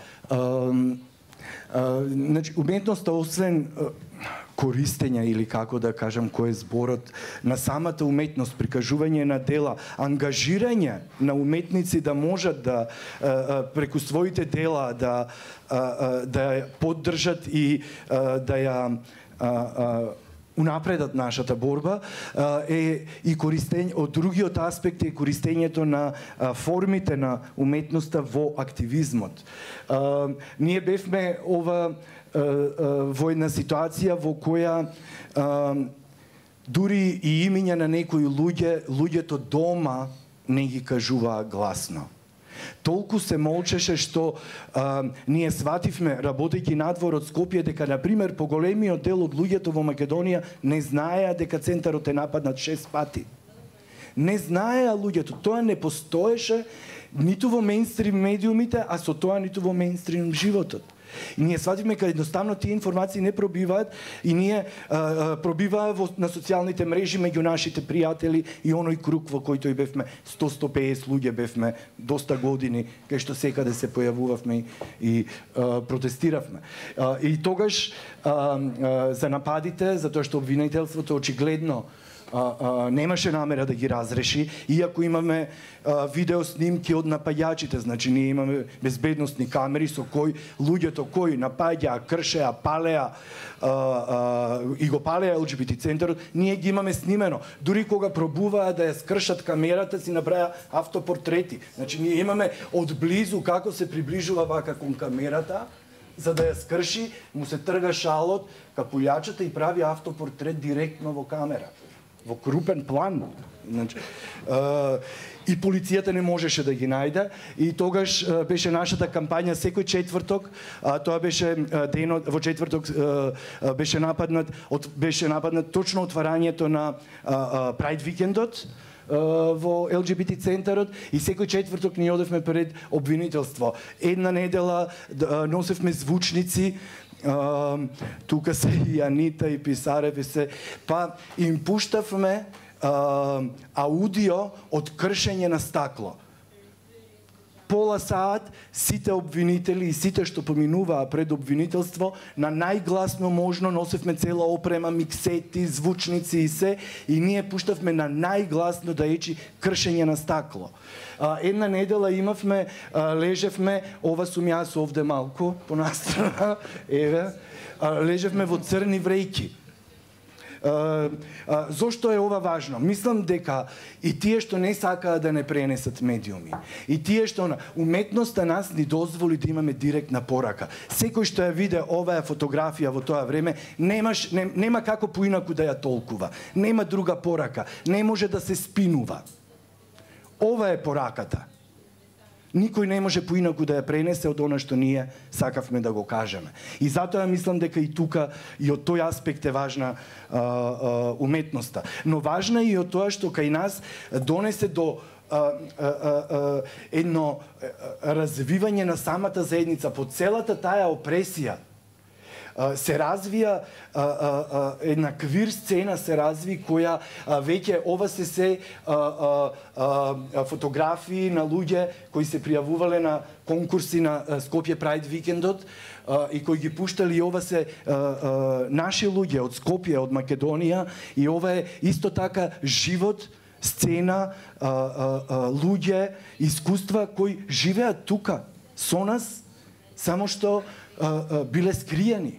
Значи, уметноста, освен користење или како да кажам кој е зборот на самата уметност, прикажување на дела, ангажирање на уметници да можат да преку своите дела да ја поддржат и да ја унапредат нашата борба е и користење од другиот аспект е користењето на формите на уметноста во активизмот. Ние бевме во една ситуација во која дури и имиња на некои луѓето дома не ги кажуваа гласно. Толку се молчеше што ние свативме, работејќи надвор од Скопје, дека, например, поголемиот дел од луѓето во Македонија не знаеа дека центарот е нападнат 6 пати. Не знаеа луѓето, тоа не постоеше ниту во мејнстрим медиумите, а со тоа ниту во мејнстрим животот. И ние свативме дека едноставно тие информации не пробиваат и ние пробиваа на социјалните мрежи меѓу нашите пријатели и оној круг во кој тој бевме 100-150 луѓе бевме доста години, кај што секаде се појавувавме и протестиравме. И тогаш за нападите, затоа што обвинителството очигледно немаше намера да ги разреши, иако имаме видео снимки од напаѓачите, значи ние имаме безбедносни камери со кои луѓето кои напаѓаа, кршеа, палеа и го палеа ЛГБТ центарот, ние ги имаме снимено. Дури кога пробуваа да ја скршат камерата, си направија автопортрети. Значи ние имаме од близу како се приближува вака кон камерата, за да ја скрши, му се трга шалот, капулјачата и прави автопортрет директно во камера. Во крупен план. Значи, и полицијата не можеше да ги најде и тогаш беше нашата кампања секој четврток, тоа беше денот во четврток беше нападнат точно отварањето на Прайд викендот во ЛГБТ центарот и секој четврток ние одевме пред обвинителство. Една недела носевме звучници, тука се и Анита и Писарев и се, па им пуштавме аудио од кршење на стакло. Пола саат сите обвинители и сите што поминуваа пред обвинителство на најгласно можно носевме цела опрема, миксети, звучници и се и ние пуштавме на најгласно да ечи кршење на стакло. Една недела имавме, лежевме, ова сум јас овде малку, понастрана, еве, лежевме во црни врејки. Зошто е ова важно? Мислам дека и тие што не сакаат да не пренесат медиуми, и тие што уметноста нас ни дозволи да имаме директна порака. Секој што ја виде оваа фотографија во тоа време, нема како поинаку да ја толкува. Нема друга порака. Не може да се спинува. Ова е пораката. Никој не може поинаку да ја пренесе од она што ние сакавме да го кажеме. И затоа мислам дека и тука и од тој аспект е важна уметноста. Но важна и од тоа што кај нас донесе до едно развивање на самата заедница по целата таа опресија. Се развија една квир сцена се разви која веќе ова се фотографии на луѓе кои се пријавувале на конкурси на Скопје Прайд викендот и кои ги пуштали и ова се наши луѓе од Скопје, од Македонија и ова е исто така живот, сцена, луѓе, искуства кои живеат тука со нас, само што биле скриени.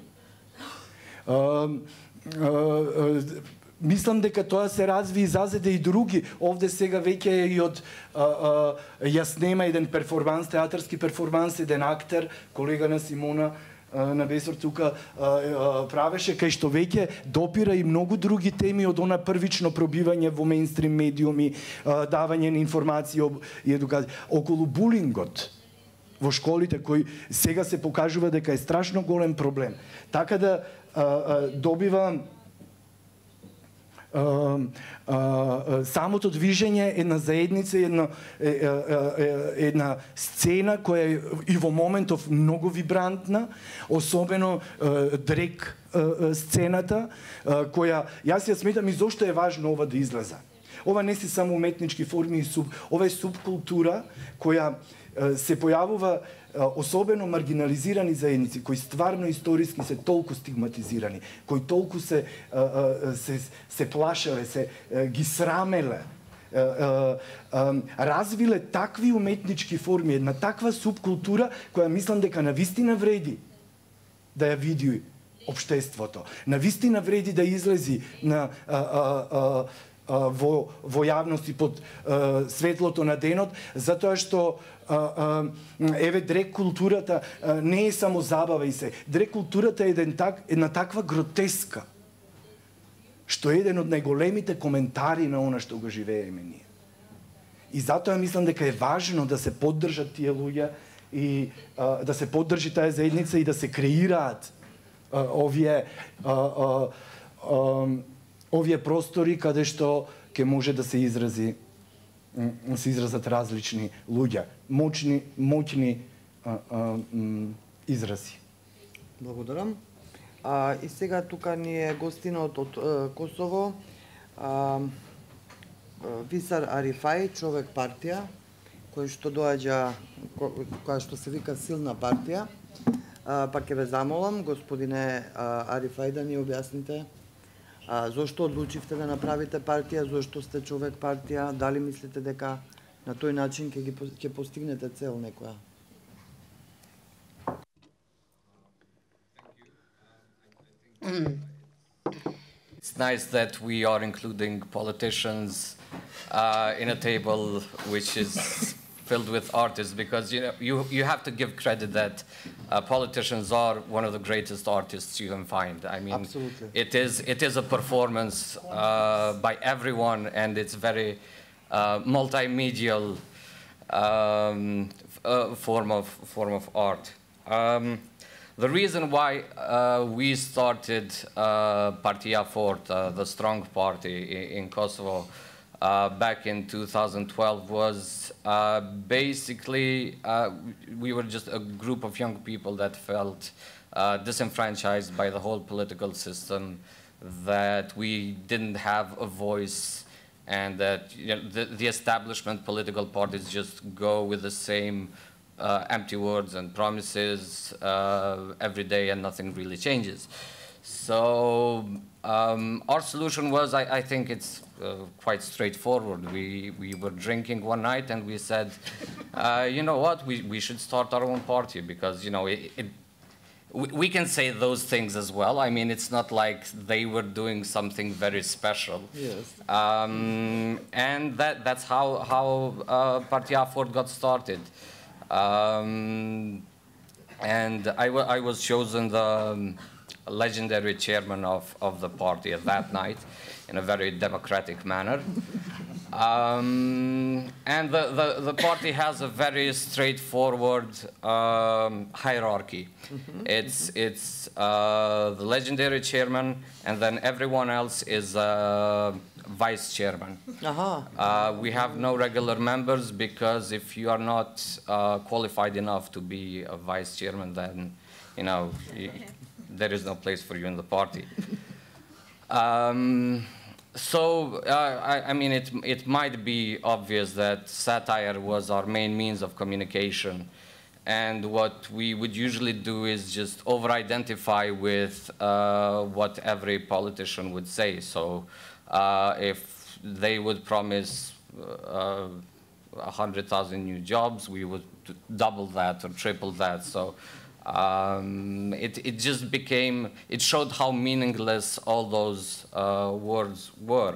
Мислам дека тоа се разви и зазеде и други. Овде сега веќе и од јас нема еден перформанс, театарски перформанс, еден актер, колега на Симона, на Весор тука правеше, кај што веќе допира и многу други теми од она првично пробивање во мејнстрим медиуми, давање на информации и едукација. Околу булингот во школите, кој сега се покажува дека е страшно голем проблем. Така да добива самото движење една заедница, една сцена која е и во моментов многу вибрантна, особено дрек сцената, која јас ја сметам и зошто е важно ова да излезе. Ова не се само уметнички форми, ова е субкултура која се појавува особено маргинализирани заедници, кои стварно историски се толку стигматизирани, кои толку се плашеле, се ги срамеле, развиле такви уметнички форми, една таква субкултура која мислам дека навистина вреди да ја види општеството. Навистина вреди да излези на во јавност и под светлото на денот, затоа што еве дрек културата не е само забава и се. Дрек културата е една таква гротеска, што е еден од најголемите коментари на она што го живееме ние. И затоа мислам дека е важно да се поддржат тие луѓе и да се поддржи таа заедница и да се креираат овие простори каде што ќе може да се изразат различни луѓе, моćни изрази. Благодарам. И сега тука ни е гостина од Косово, Висар Арифај, човек партија, која што се вика силна партија. Па ќе ве замолам, господине Арифај, да ни објасните зошто одлучивте да направите партија, зошто сте човек партија, дали мислите дека на тој начин ќе постигнете цел некоја? It's nice that we are including politicians in a table which is filled with artists, because you have to give credit that politicians are one of the greatest artists you can find. I mean, absolutely. It is a performance by everyone, and it's very multimedial form of art. The reason why we started Partija Fort, the strong party in Kosovo, back in 2012 was basically we were just a group of young people that felt disenfranchised by the whole political system, that we didn't have a voice, and that the establishment political parties just go with the same empty words and promises every day, and nothing really changes. So our solution was, I think it's quite straightforward. We were drinking one night and we said, you know what, we should start our own party, because we can say those things as well. I mean, it's not like they were doing something very special. Yes. And that's how Partija Fort got started. And I was chosen the legendary chairman of the party at that night in a very democratic manner. And the party has a very straightforward hierarchy. Mm-hmm. It's the legendary chairman, and then everyone else is vice chairman. We have no regular members, because if you are not qualified enough to be a vice chairman, then there is no place for you in the party. So, I mean, it might be obvious that satire was our main means of communication. And what we would usually do is just over-identify with what every politician would say. So if they would promise 100,000 new jobs, we would double that or triple that. So it just became, it showed how meaningless all those words were.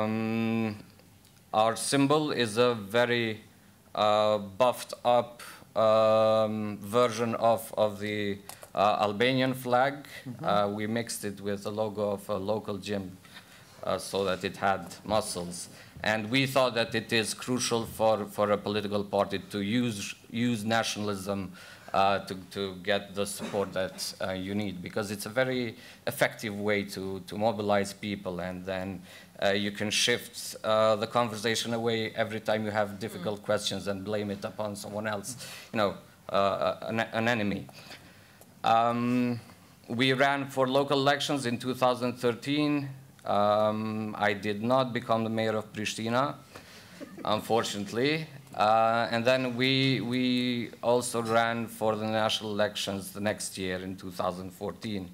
Our symbol is a very buffed up version of the Albanian flag. We mixed it with the logo of a local gym so that it had muscles. And we thought that it is crucial for a political party to use nationalism to get the support that you need, because it's a very effective way to mobilize people, and then you can shift the conversation away every time you have difficult questions and blame it upon someone else, an enemy. We ran for local elections in 2013. I did not become the mayor of Pristina, unfortunately. And then we also ran for the national elections the next year in 2014.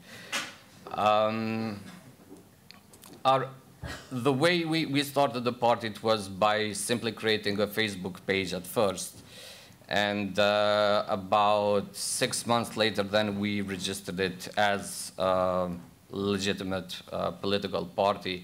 The way we started the party, it was by simply creating a Facebook page at first. And about 6 months later, then we registered it as a legitimate political party.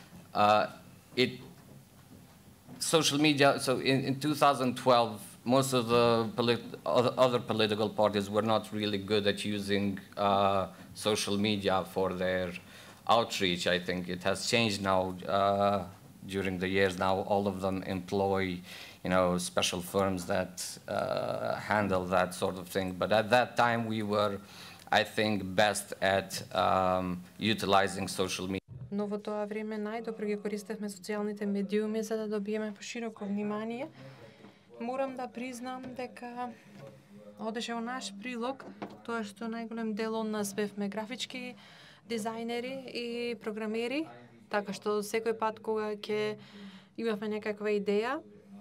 Social media, so in 2012, most of the other political parties were not really good at using social media for their outreach. I think it has changed now during the years. Now all of them employ, special firms that handle that sort of thing. But at that time, we were, I think, best at utilizing social media. Но во тоа време најдобро ги користевме социјалните медиуми за да добиеме пошироко внимание. Морам да признам дека одеше во наш прилог тоа што најголем дел од нас бевме графички дизајнери и програмери, така што секој пат кога ќе имавме некаква идеја,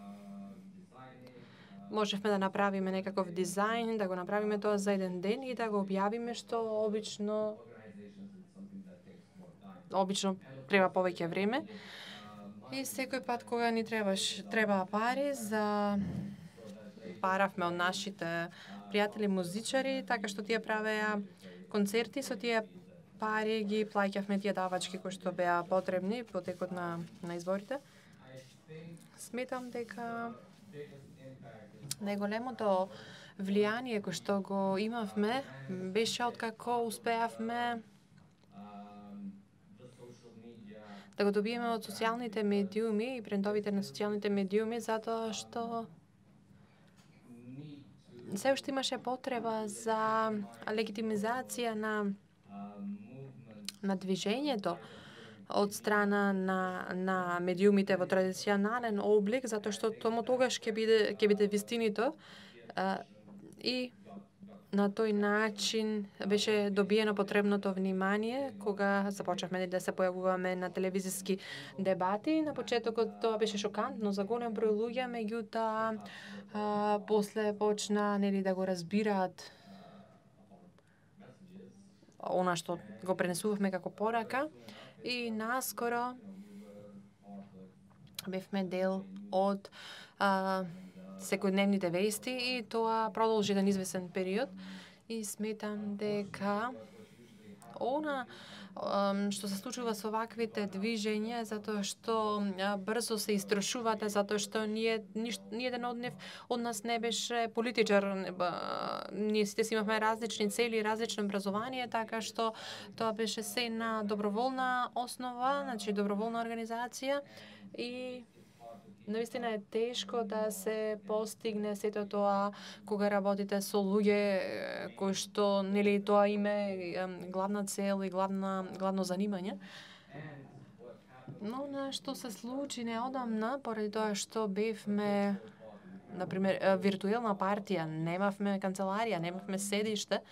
можевме да направиме некаков дизајн, да го направиме тоа за еден ден и да го објавиме, што обично треба повеќе време. И секој пат кога ни треба пари, паравме од нашите пријатели музичари, така што тие правеа концерти, со тие пари ги плаќавме тие давачки кои што беа потребни по текот на изборите. Сметам дека најголемото влијание кој што го имавме беше откако успеавме да го добиеме од социјалните медиуми и брендовите на социјалните медиуми, затоа што се уште имаше потреба за легитимизација на движењето од страна на медиумите во традиционален облик, затоа што само тогаш ќе биде вистинито и на тој начин беше добиено потребното внимание кога започнавме да се појавуваме на телевизиски дебати. На почетокот тоа беше шокантно за голем број луѓе, меѓутоа после почна да го разбираат она што го пренесувавме како порака и наскоро бевме дел од секојдневните вести и тоа продолжи еден известен период и сметам дека она што се случува со ваквите движења затоа што брзо се истрошувате, затоа што ниеден од нас не беше политичар. Ние сите си имавме различни цели, различно образование, така што тоа беше се на доброволна основа, значи доброволна организација и наистина е тешко да се постигне сето тоа кога работите со луѓе кои што тоа име главна цел и главно занимање. Но што се случи неодамна, поради тоа што бевме, например, виртуелна партија, немавме канцеларија, немавме седиште,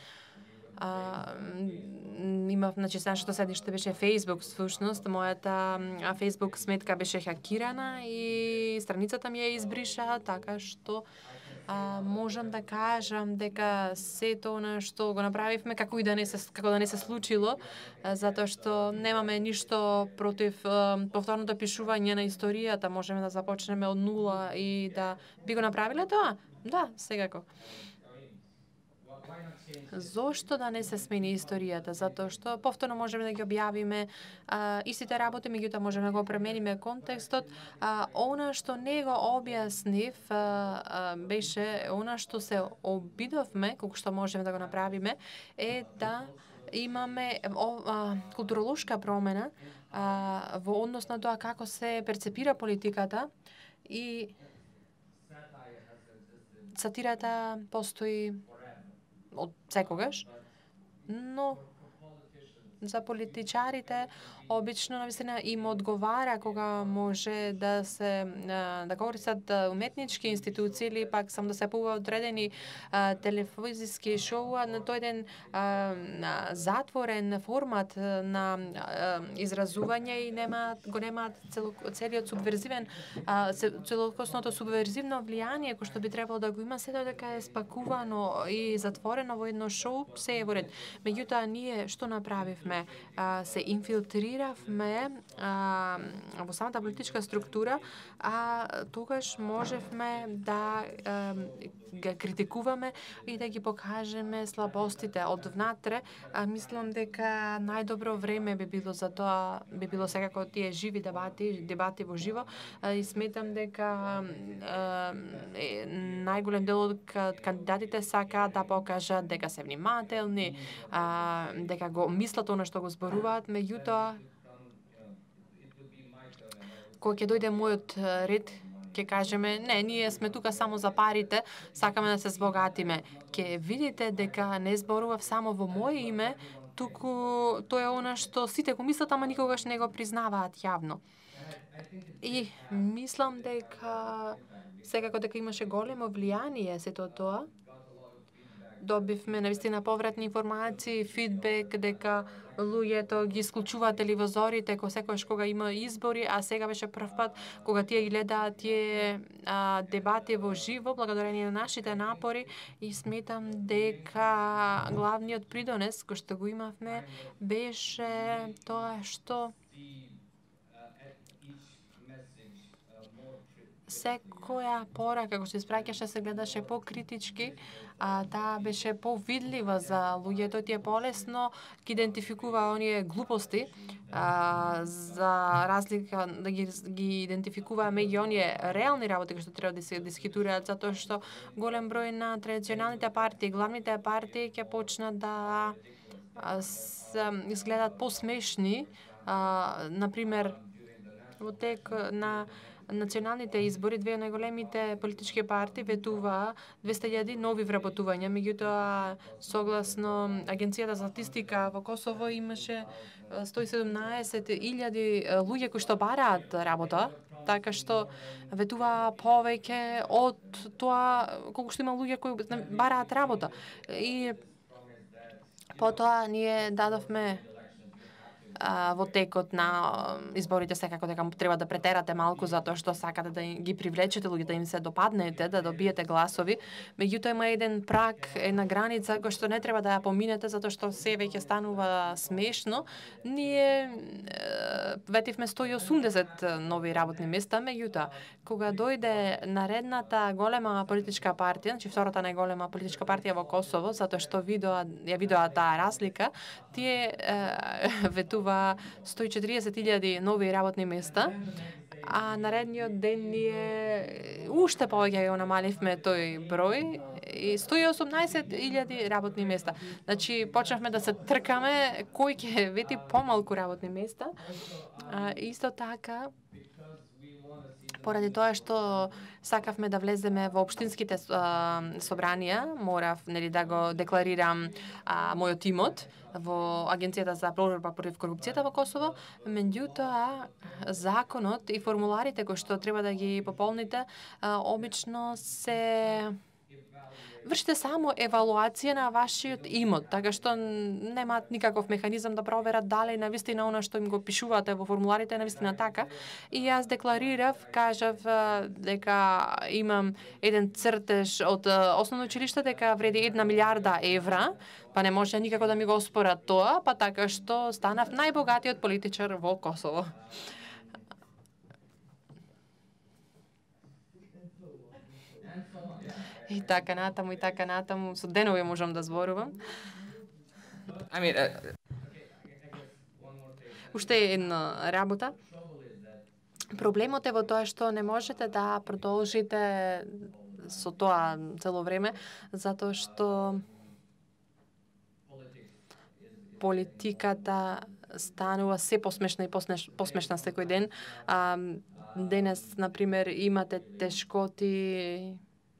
значи нашето седиште беше Facebook, всушност мојата Facebook сметка беше хакирана и страницата ми ја избриша, така што можам да кажам дека сето она што го направивме како да не се случило, затоа што немаме ништо против повторното пишување на историјата, можеме да започнеме од нула и да би го направиле тоа? Да, секако. Зошто да не се смени историјата? Затоа што повторно можеме да ги објавиме истите работи, меѓутоа можеме да го премениме контекстот. Она што не го објаснив беше она што се обидовме, колку што можеме да го направиме, е да имаме културолошка промена во однос на тоа како се перцепира политиката и сатирата постои од секогаш, но за политичарите обично навистина им одговара кога може да се да користат уметнички институции или пак само да се појавуваат одредени телевизиски шоуа на тој еден затворен формат на изразување и немаат целиот субверзивен целокосното субверзивно влијание кој што би требало да го има, се додека е спакувано и затворено во едно шоу, се е во ред. Меѓутоа ние што направивме? Се инфилтриравме во самата политичка структура, тогаш можевме да ga критикуваме и да ги покажеме слабостите од внатре. Мислам дека најдобро време би било за тоа, би било секако тие живи дебати во живо и сметам дека најголем дел од кандидатите сака да покажат дека се внимателни, дека го мислат она што го зборуваат, меѓутоа кога ќе дојде мојот ред, ќе кажеме, не, ние сме тука само за парите, сакаме да се збогатиме. Ќе видите дека не зборував само во моје име, туку тоа е она што сите го мислат, ама никогаш не го признаваат јавно. И мислам дека секако дека имаше големо влијание сето тоа. Добивме навистина повратни информации, фидбек дека луѓето ги исклучуваат телевизорите секогаш кога има избори, а сега беше прв пат кога тие ги гледаат тие дебати во живо, благодарение на нашите напори, и сметам дека главниот придонес кој што го имавме беше тоа што секоја порака која се испраќаше се гледаше покритички, таа беше повидлива за луѓето, тие полесно ги идентификува оние глупости, за разлика да ги идентификува меѓу оние реални работи кои што треба да се дискутираат, затоа што голем број на традиционалните партии, главните партии ќе почнат да изгледаат посмешни, например во тек на националните избори, две најголемите политички партии ветуваа 200.000 нови вработувања, меѓутоа согласно Агенцијата за статистика во Косово имаше 117.000 луѓе кои што бараат работа, така што ветуваа повеќе од тоа колку што има луѓе кои бараат работа. И потоа ние дадовме во текот на изборите секако дека треба да претерате малку затоа што сакате да ги привлечете луѓето, да им се допаднете, да добиете гласови. Меѓутоа има еден праг, една граница која што не треба да ја поминете затоа што се веќе станува смешно. Ние ветивме 180 нови работни места, меѓутоа кога дојде наредната голема политичка партија, значи втората најголема политичка партија во Косово, затоа што ја видоа таа разлика, тие ветува 140.000 нови работни места, а наредниот ден ние уште повеќе го намаливме тој број и 118.000 работни места. Значи почнавме да се тркаме кој ќе вети помалку работни места. Исто така поради тоа што сакавме да влеземе во општинските собранија, морав да го декларирам мојот имот во Агенцијата за борба против корупцијата во Косово, меѓутоа законот и формуларите кои што треба да ги пополните обично се вршите само евалуација на вашиот имот, така што немаат никаков механизам да проверат дали навистина она што им го пишувате во формуларите е навистина така. И јас декларирав, кажав дека имам еден цртеж од основно училиште дека вреди 1 милиарда евра, па не може никако да ми го оспорат тоа, па така што станав најбогатиот политичар во Косово. И така натаму, со денови можам да зборувам. I mean, Уште една работа. Проблемот е во тоа што не можете да продолжите со тоа цело време, затоа што политиката станува се посмешна и посмешна секој ден. Денес, например, имате тешкоти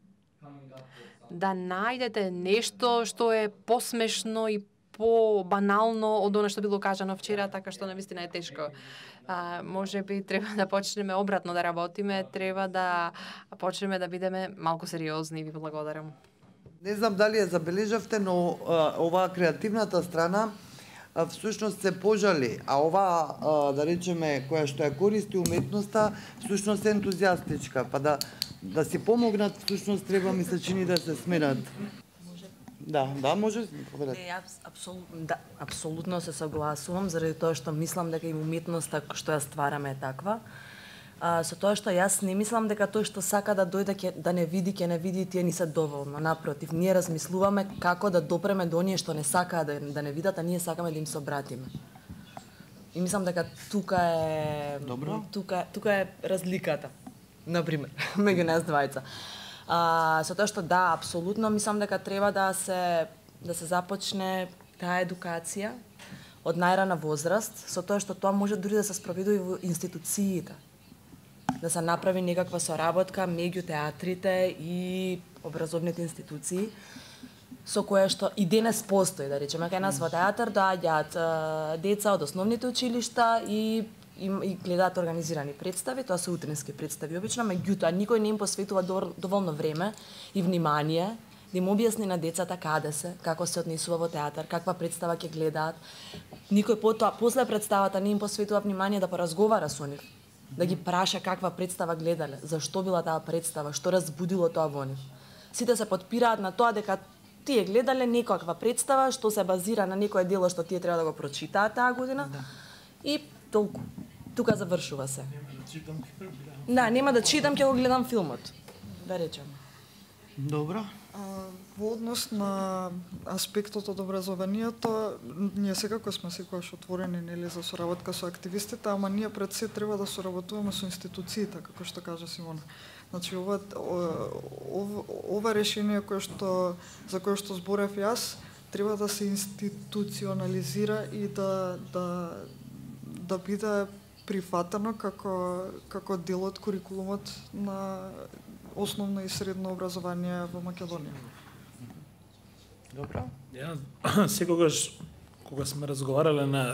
да најдете нешто што е посмешно и по-банално од она што било кажано вчера, така што навистина е тешко. Може би треба да почнеме обратно да работиме, треба да почнеме да бидеме малку сериозни. Ви благодарам. Не знам дали ја забележавте, но оваа креативната страна всушност се пожали, а оваа, да речеме, која што ја користи уметноста, всушност е ентузијастичка, па да си помогнат, всушност треба ми се чини да се сменат. Да, може. Не, апсолутно се согласувам, заради тоа што мислам дека и уметноста што ја ствараме е таква. Со тоа што јас не мислам дека тој што сака да дојде да не види, ќе не види, тие ни се доволно. Напротив, ние размислуваме како да допреме до оние што не сакаат да не видат, а ние сакаме да им се обратиме. И мислам дека тука е Добро. Тука е разликата. Например, меѓу нас двајца. Со тоа што да, апсолутно мислам дека треба да се започне таа едукација од најрана возраст, со тоа што тоа може дури да се спроведува и во институциите. Да се направи некаква соработка меѓу театрите и образовните институции, со која што и денес постои, да речеме, кај нас во театар доаѓаат деца од основните училишта и гледаат организирани представи, тоа се утренски представи обично, меѓутоа никој не им посветува доволно време и внимание да им објасни на децата каде се, како се однесува во театар, каква представа ќе гледаат. Никој после представата не им посветува внимание да поразговара со нив, да ги праша каква представа гледале, зашто била таа представа, што разбудило тоа во нив. Сите се потпираат на тоа дека тие гледале некаква представа што се базира на некое дело што тие треба да го прочитаат таа година. И толку. Тука завршува се. Да, нема да читам, ќе го гледам филмот. Да речем. Добро. Во однос на аспектот од образованието, ние секако сме секогаш отворени нели за соработка со активистите, ама ние пред се треба да соработуваме со институциите, како што кажа Симона. Значи ова решение за кое што зборев јас треба да се институционализира и да биде прифатено како дел од курикулумот на основно и средно образование во Македонија. Добро. Ја секогаш кога сме разговарале на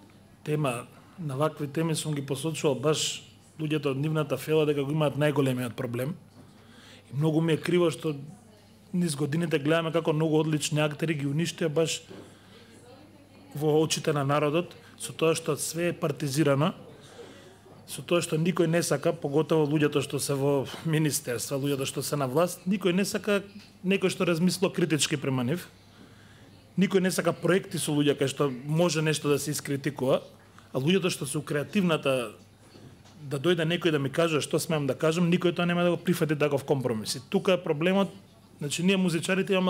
вакви теми сум ги посочувал баш луѓето од нивната фела дека го имаат најголемиот проблем. И многу ми е криво што низ годините гледаме како многу одлични актери ги уништија баш во очите на народот, со тоа што све е партизирано, со тоа што никој не сака, поготово луѓето што се во министерства, луѓето што се на власт, никој не сака некој што размислува критички према нив. Никој не сака проекти со луѓе кај што може нешто да се искритикува, а луѓето што се у креативната да дојде некој да ми каже што смеам да кажам, никој тоа нема да го прифати таков компромис. И тука е проблемот, значи ние музичарите имаме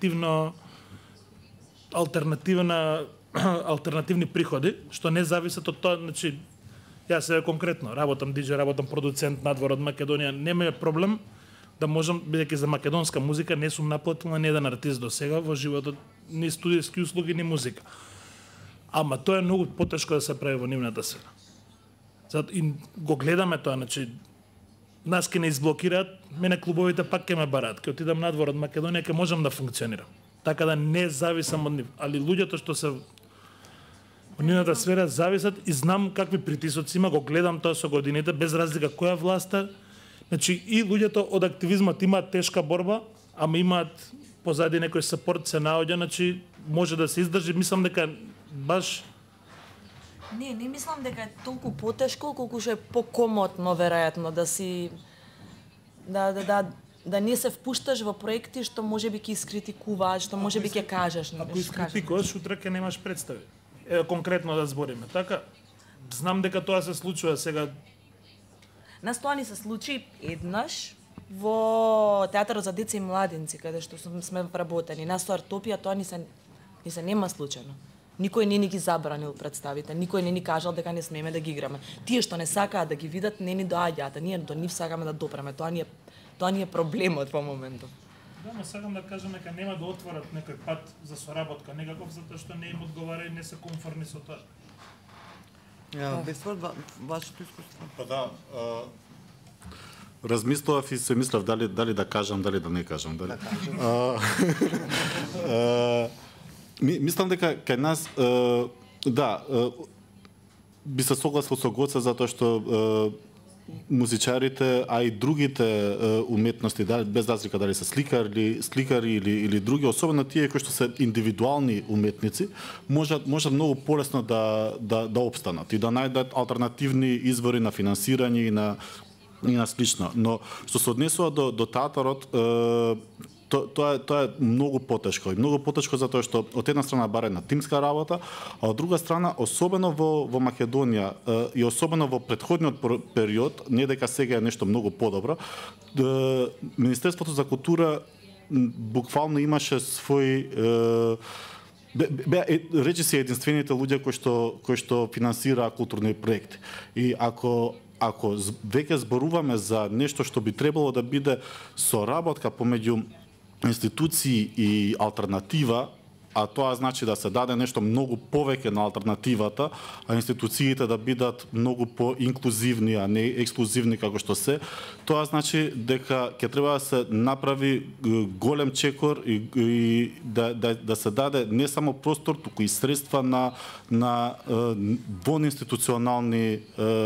алтернативни приходи, што не зависат од тоа, значи јас сега конкретно работам диџе, работам продуцент надвор од Македонија, нема проблем да можам, бидејќи за македонска музика не сум наплатил на ни еден артист до сега во животот, ни студиски услуги, ни музика. Ама тоа е многу потешко да се прави во нивната сфера. Зато и го гледаме тоа, значи нас ке не изблокираат, мене клубовите пак ке ме бараат, ке отидам надвор од Македонија, ке можам да функционирам. Така да не зависам од нив, али луѓето што се во нивната сфера зависат и знам какви притисоци има, го гледам тоа со годините, без разлика која власта. Значи и луѓето од активизмот имаат тешка борба, ама имаат позади некој сапорт се наоѓа, значи може да се издржи, мислам дека баш Не мислам дека е толку потешко колку што е покомотно веројатно да не се впушташ во проекти што можеби ќе искритикуваат, што можеби ќе кажеш. Ако искритикуваш, утре ќе немаш представи. Конкретно да збориме, така? Знам дека тоа се случува сега. Нас тоа ни се случи еднаш, во театарот за деца и младинци, каде што сме вработени. Нас со Артопија тоа ни се нема случајно. Никој не ни ги забранил представите, никој не ни кажал дека не смееме да ги играме. Тие што не сакаат да ги видат, не ни доаѓаат, а ние до нив сакаме да допреме. Тоа ни е проблемот во моментов. Да, но сакам да кажам дека нема да отворат некој пат за соработка некаков, затоа што не им одговара и не се комфортни со тоа. Бесфор, вашето искуство. Па да, размислував и се мислев дали да кажам, дали да не кажам. Дали. Мислам дека кај нас, би се согласил со Гоце затоа што музичарите, а и другите уметности, без разлика дали се сликари или други, особено тие кои што се индивидуални уметници, можат многу полесно да опстанат и да најдат алтернативни извори на финансирање и на слично. Но што се однесува до театарот, тоа е многу потешко. И многу потешко затоа што од една страна баре на тимска работа, а од друга страна, особено во Македонија и особено во претходниот период, не дека сега е нешто многу подобро, Министерството за култура буквално имаше свој речи се единствените луѓе кои што финансираа културни проекти. И ако веќе зборуваме за нешто што би требало да биде соработка помеѓу институции и алтернатива, а тоа значи да се даде нешто многу повеќе на алтернативата, а институциите да бидат многу поинклузивни, а не ексклузивни како што се, тоа значи дека ќе треба да се направи голем чекор и да се даде не само простор, туку и средства на вонинституционални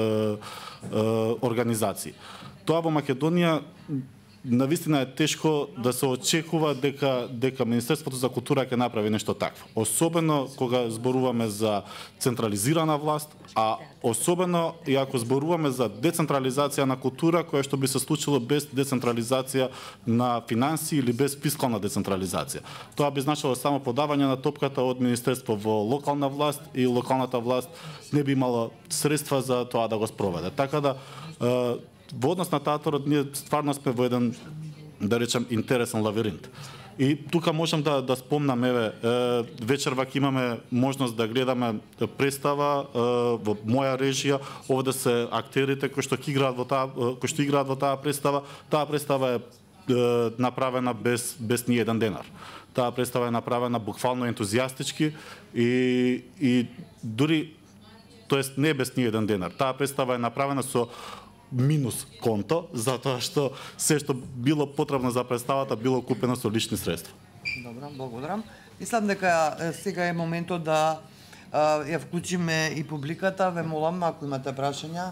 организации. Тоа во Македонија навистина е тешко да се очекува дека Министерството за култура ќе направи нешто такво. Особено кога зборуваме за централизирана власт, а особено и ако зборуваме за децентрализација на култура, која што би се случило без децентрализација на финансии или без фискална децентрализација. Тоа би значило само подавање на топката од Министерство во локална власт и локалната власт не би имала средства за тоа да го спроведе. Така да во однос на театарот ние стварно сме во еден, да речем, интересен лавиринт. И тука можам да спомнам, вечерва ќе имаме можност да гледаме представа во моја режија, овде се актерите кои што играат во таа представа. Таа представа е направена без ни еден денар. Таа представа е направена буквално ентузијастички и дури, тоест не без ни еден денар. Таа представа е направена со минус конто, затоа што се што било потребно за представата било купено со лични средства. Добро, благодарам. Мислам дека сега е моментот да ја вклучиме и публиката. Ве молам, ако имате прашања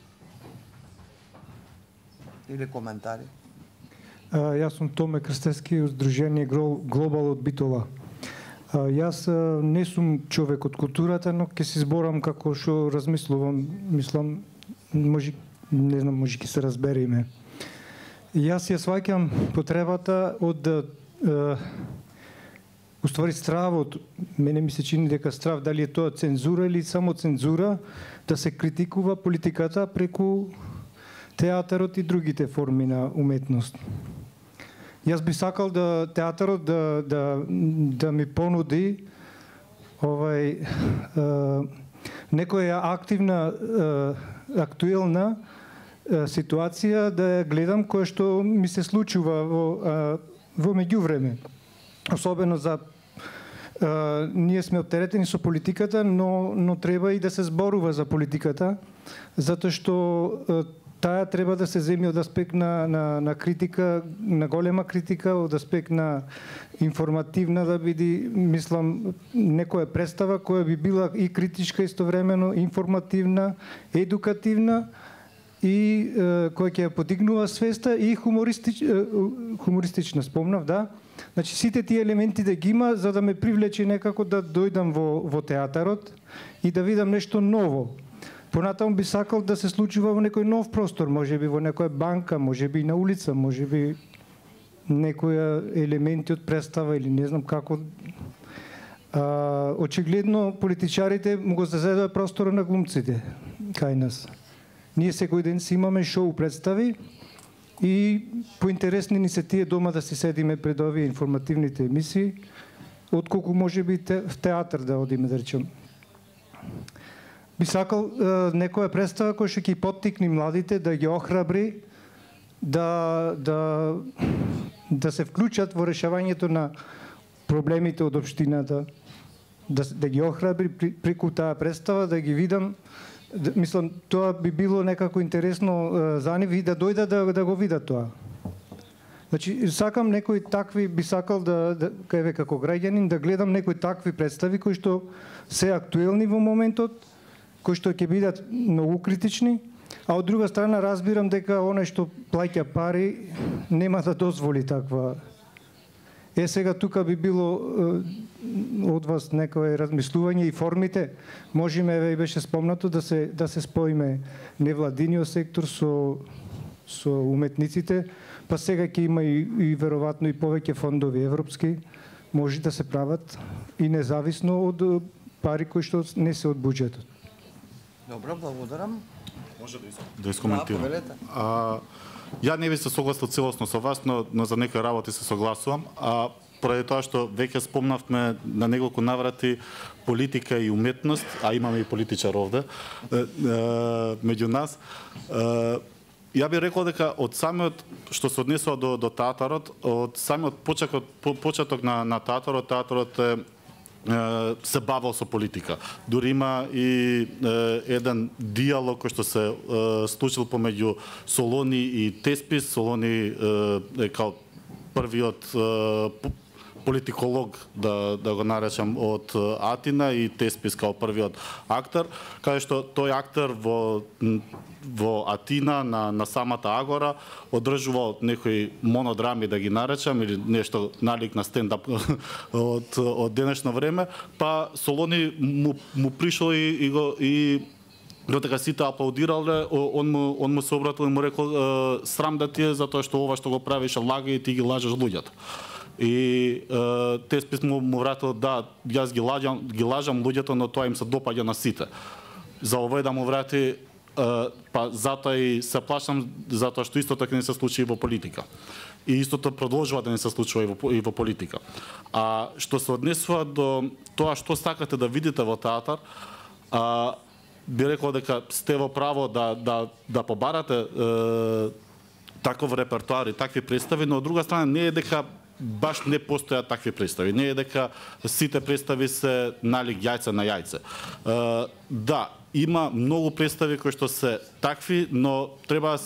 или коментари. Јас сум Томе Крстевски од Сдружение Глобал од Битола. Јас не сум човек од културата, но ќе се зборам како што размислувам, мислам, не знам, може ќе се разбереме. Јас ја сваќам потребата од уствари стравот, мене ми се чини дека страв, дали е тоа цензура или само цензура, да се критикува политиката преку театарот и другите форми на уметност. Јас би сакал да театарот да ми понуди некоја активна, актуелна ситуација да ја гледам која што ми се случува во меѓувреме. Особено за ние сме оптеретени со политиката, но треба и да се зборува за политиката, затоа што таа треба да се земи од аспект на критика, на голема критика, од аспект на информативна, да биде, мислам, некоја представа која би била и критичка истовремено, информативна, едукативна и која ќе ја подигнува свеста и хумористична, спомнав, да. Значи сите тие елементи да ги има за да ме привлече некако да дојдам во театарот и да видам нешто ново. Понатаму би сакал да се случува во некој нов простор, можеби во некоја банка, можеби на улица, можеби некоја елементи од представа или не знам како. Очигледно политичарите му го зазедува простора на глумците кај нас. Ние секој ден си имаме шоу представи И поинтересни ни се тие дома да си седиме пред овие информативните емисии, отколку може би в театар да одиме, да речем. Би сакал некоја представа која ќе ги поттикне младите, да ги охрабри, да се вклучат во решавањето на проблемите од општината, да ги охрабри преку таа представа, да ги видам. Мислам, тоа би било некако интересно за нив и да дојдат да го видат тоа. Значи, сакам некои такви, би сакал кај како граѓанин, да гледам некои такви представи кои што се актуелни во моментот, кои што ќе бидат многу критични, а од друга страна разбирам дека оној што плаќа пари нема да дозволи таква. Сега тука би било од вас некое размислување и формите. Можеме, и беше спомнато, да се споиме невладиниот сектор со уметниците, па сега ќе има и веројатно и повеќе фондови европски, може да се прават и независно од пари кои што не се од буџетот. Добро, благодарам. Може да искоментирам. Ја не би се согласил целосно со вас, но за некои работи се согласувам. Поради тоа што веќе спомнавме на неколку наврати политика и уметност, а имаме и политичар овде меѓу нас. Ја би рекол дека од самиот што се однесува до театарот, од самиот почеток на театарот се бавел со политика. Дури има и еден диалог кој што се случил помеѓу Солони и Теспис. Солони е као првиот политиколог, да го наречам, од Атина, и Теспис као првиот актер, каде што тој актер во Атина на самата Агора одржувал некои монодрами, да ги наречам, или нешто налик на стендап од денешно време, па Солони му пришол и додека сите аплаудирале, он му се обратил и му рекол: срам да ти е, затоа што ова што го правиш лага и ти ги лажеш луѓето. И Теспис му вратил: да, јас ги лажам луѓето, но тоа им се допаѓа на сите. За овој да му врати: па затоа и се плашам, затоа што истото ќе не се случи и во политика. И истото продолжува да не се случува и во политика. А што се однесува до тоа што сакате да видите во театар, би рекол дека сте во право да побарате таков репертоар и такви представи, но од друга страна не е дека баш не постојат такви представи. Не е дека сите представи се налик јајце на јајце. Да, има многу представи кои што се такви, но треба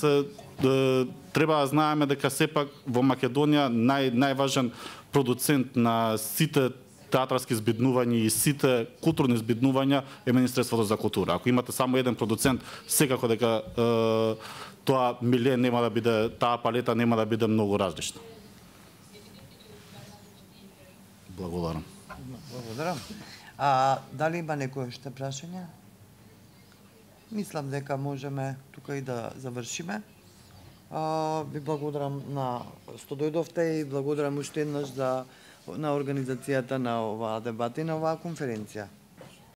да знаеме дека сепак во Македонија најважен продуцент на сите театарски збиднувања и сите културни збиднувања е Министерството за култура. Ако имате само еден продуцент, секако дека тоа милие нема да биде, таа палета нема да биде многу различна. Благодарам. Благодарам. Дали има некој уште прашање? Мислам дека можеме тука и да завршиме. Ви благодарам што дојдовте и благодарам уште еднаш на организацијата на оваа дебата и на оваа конференција.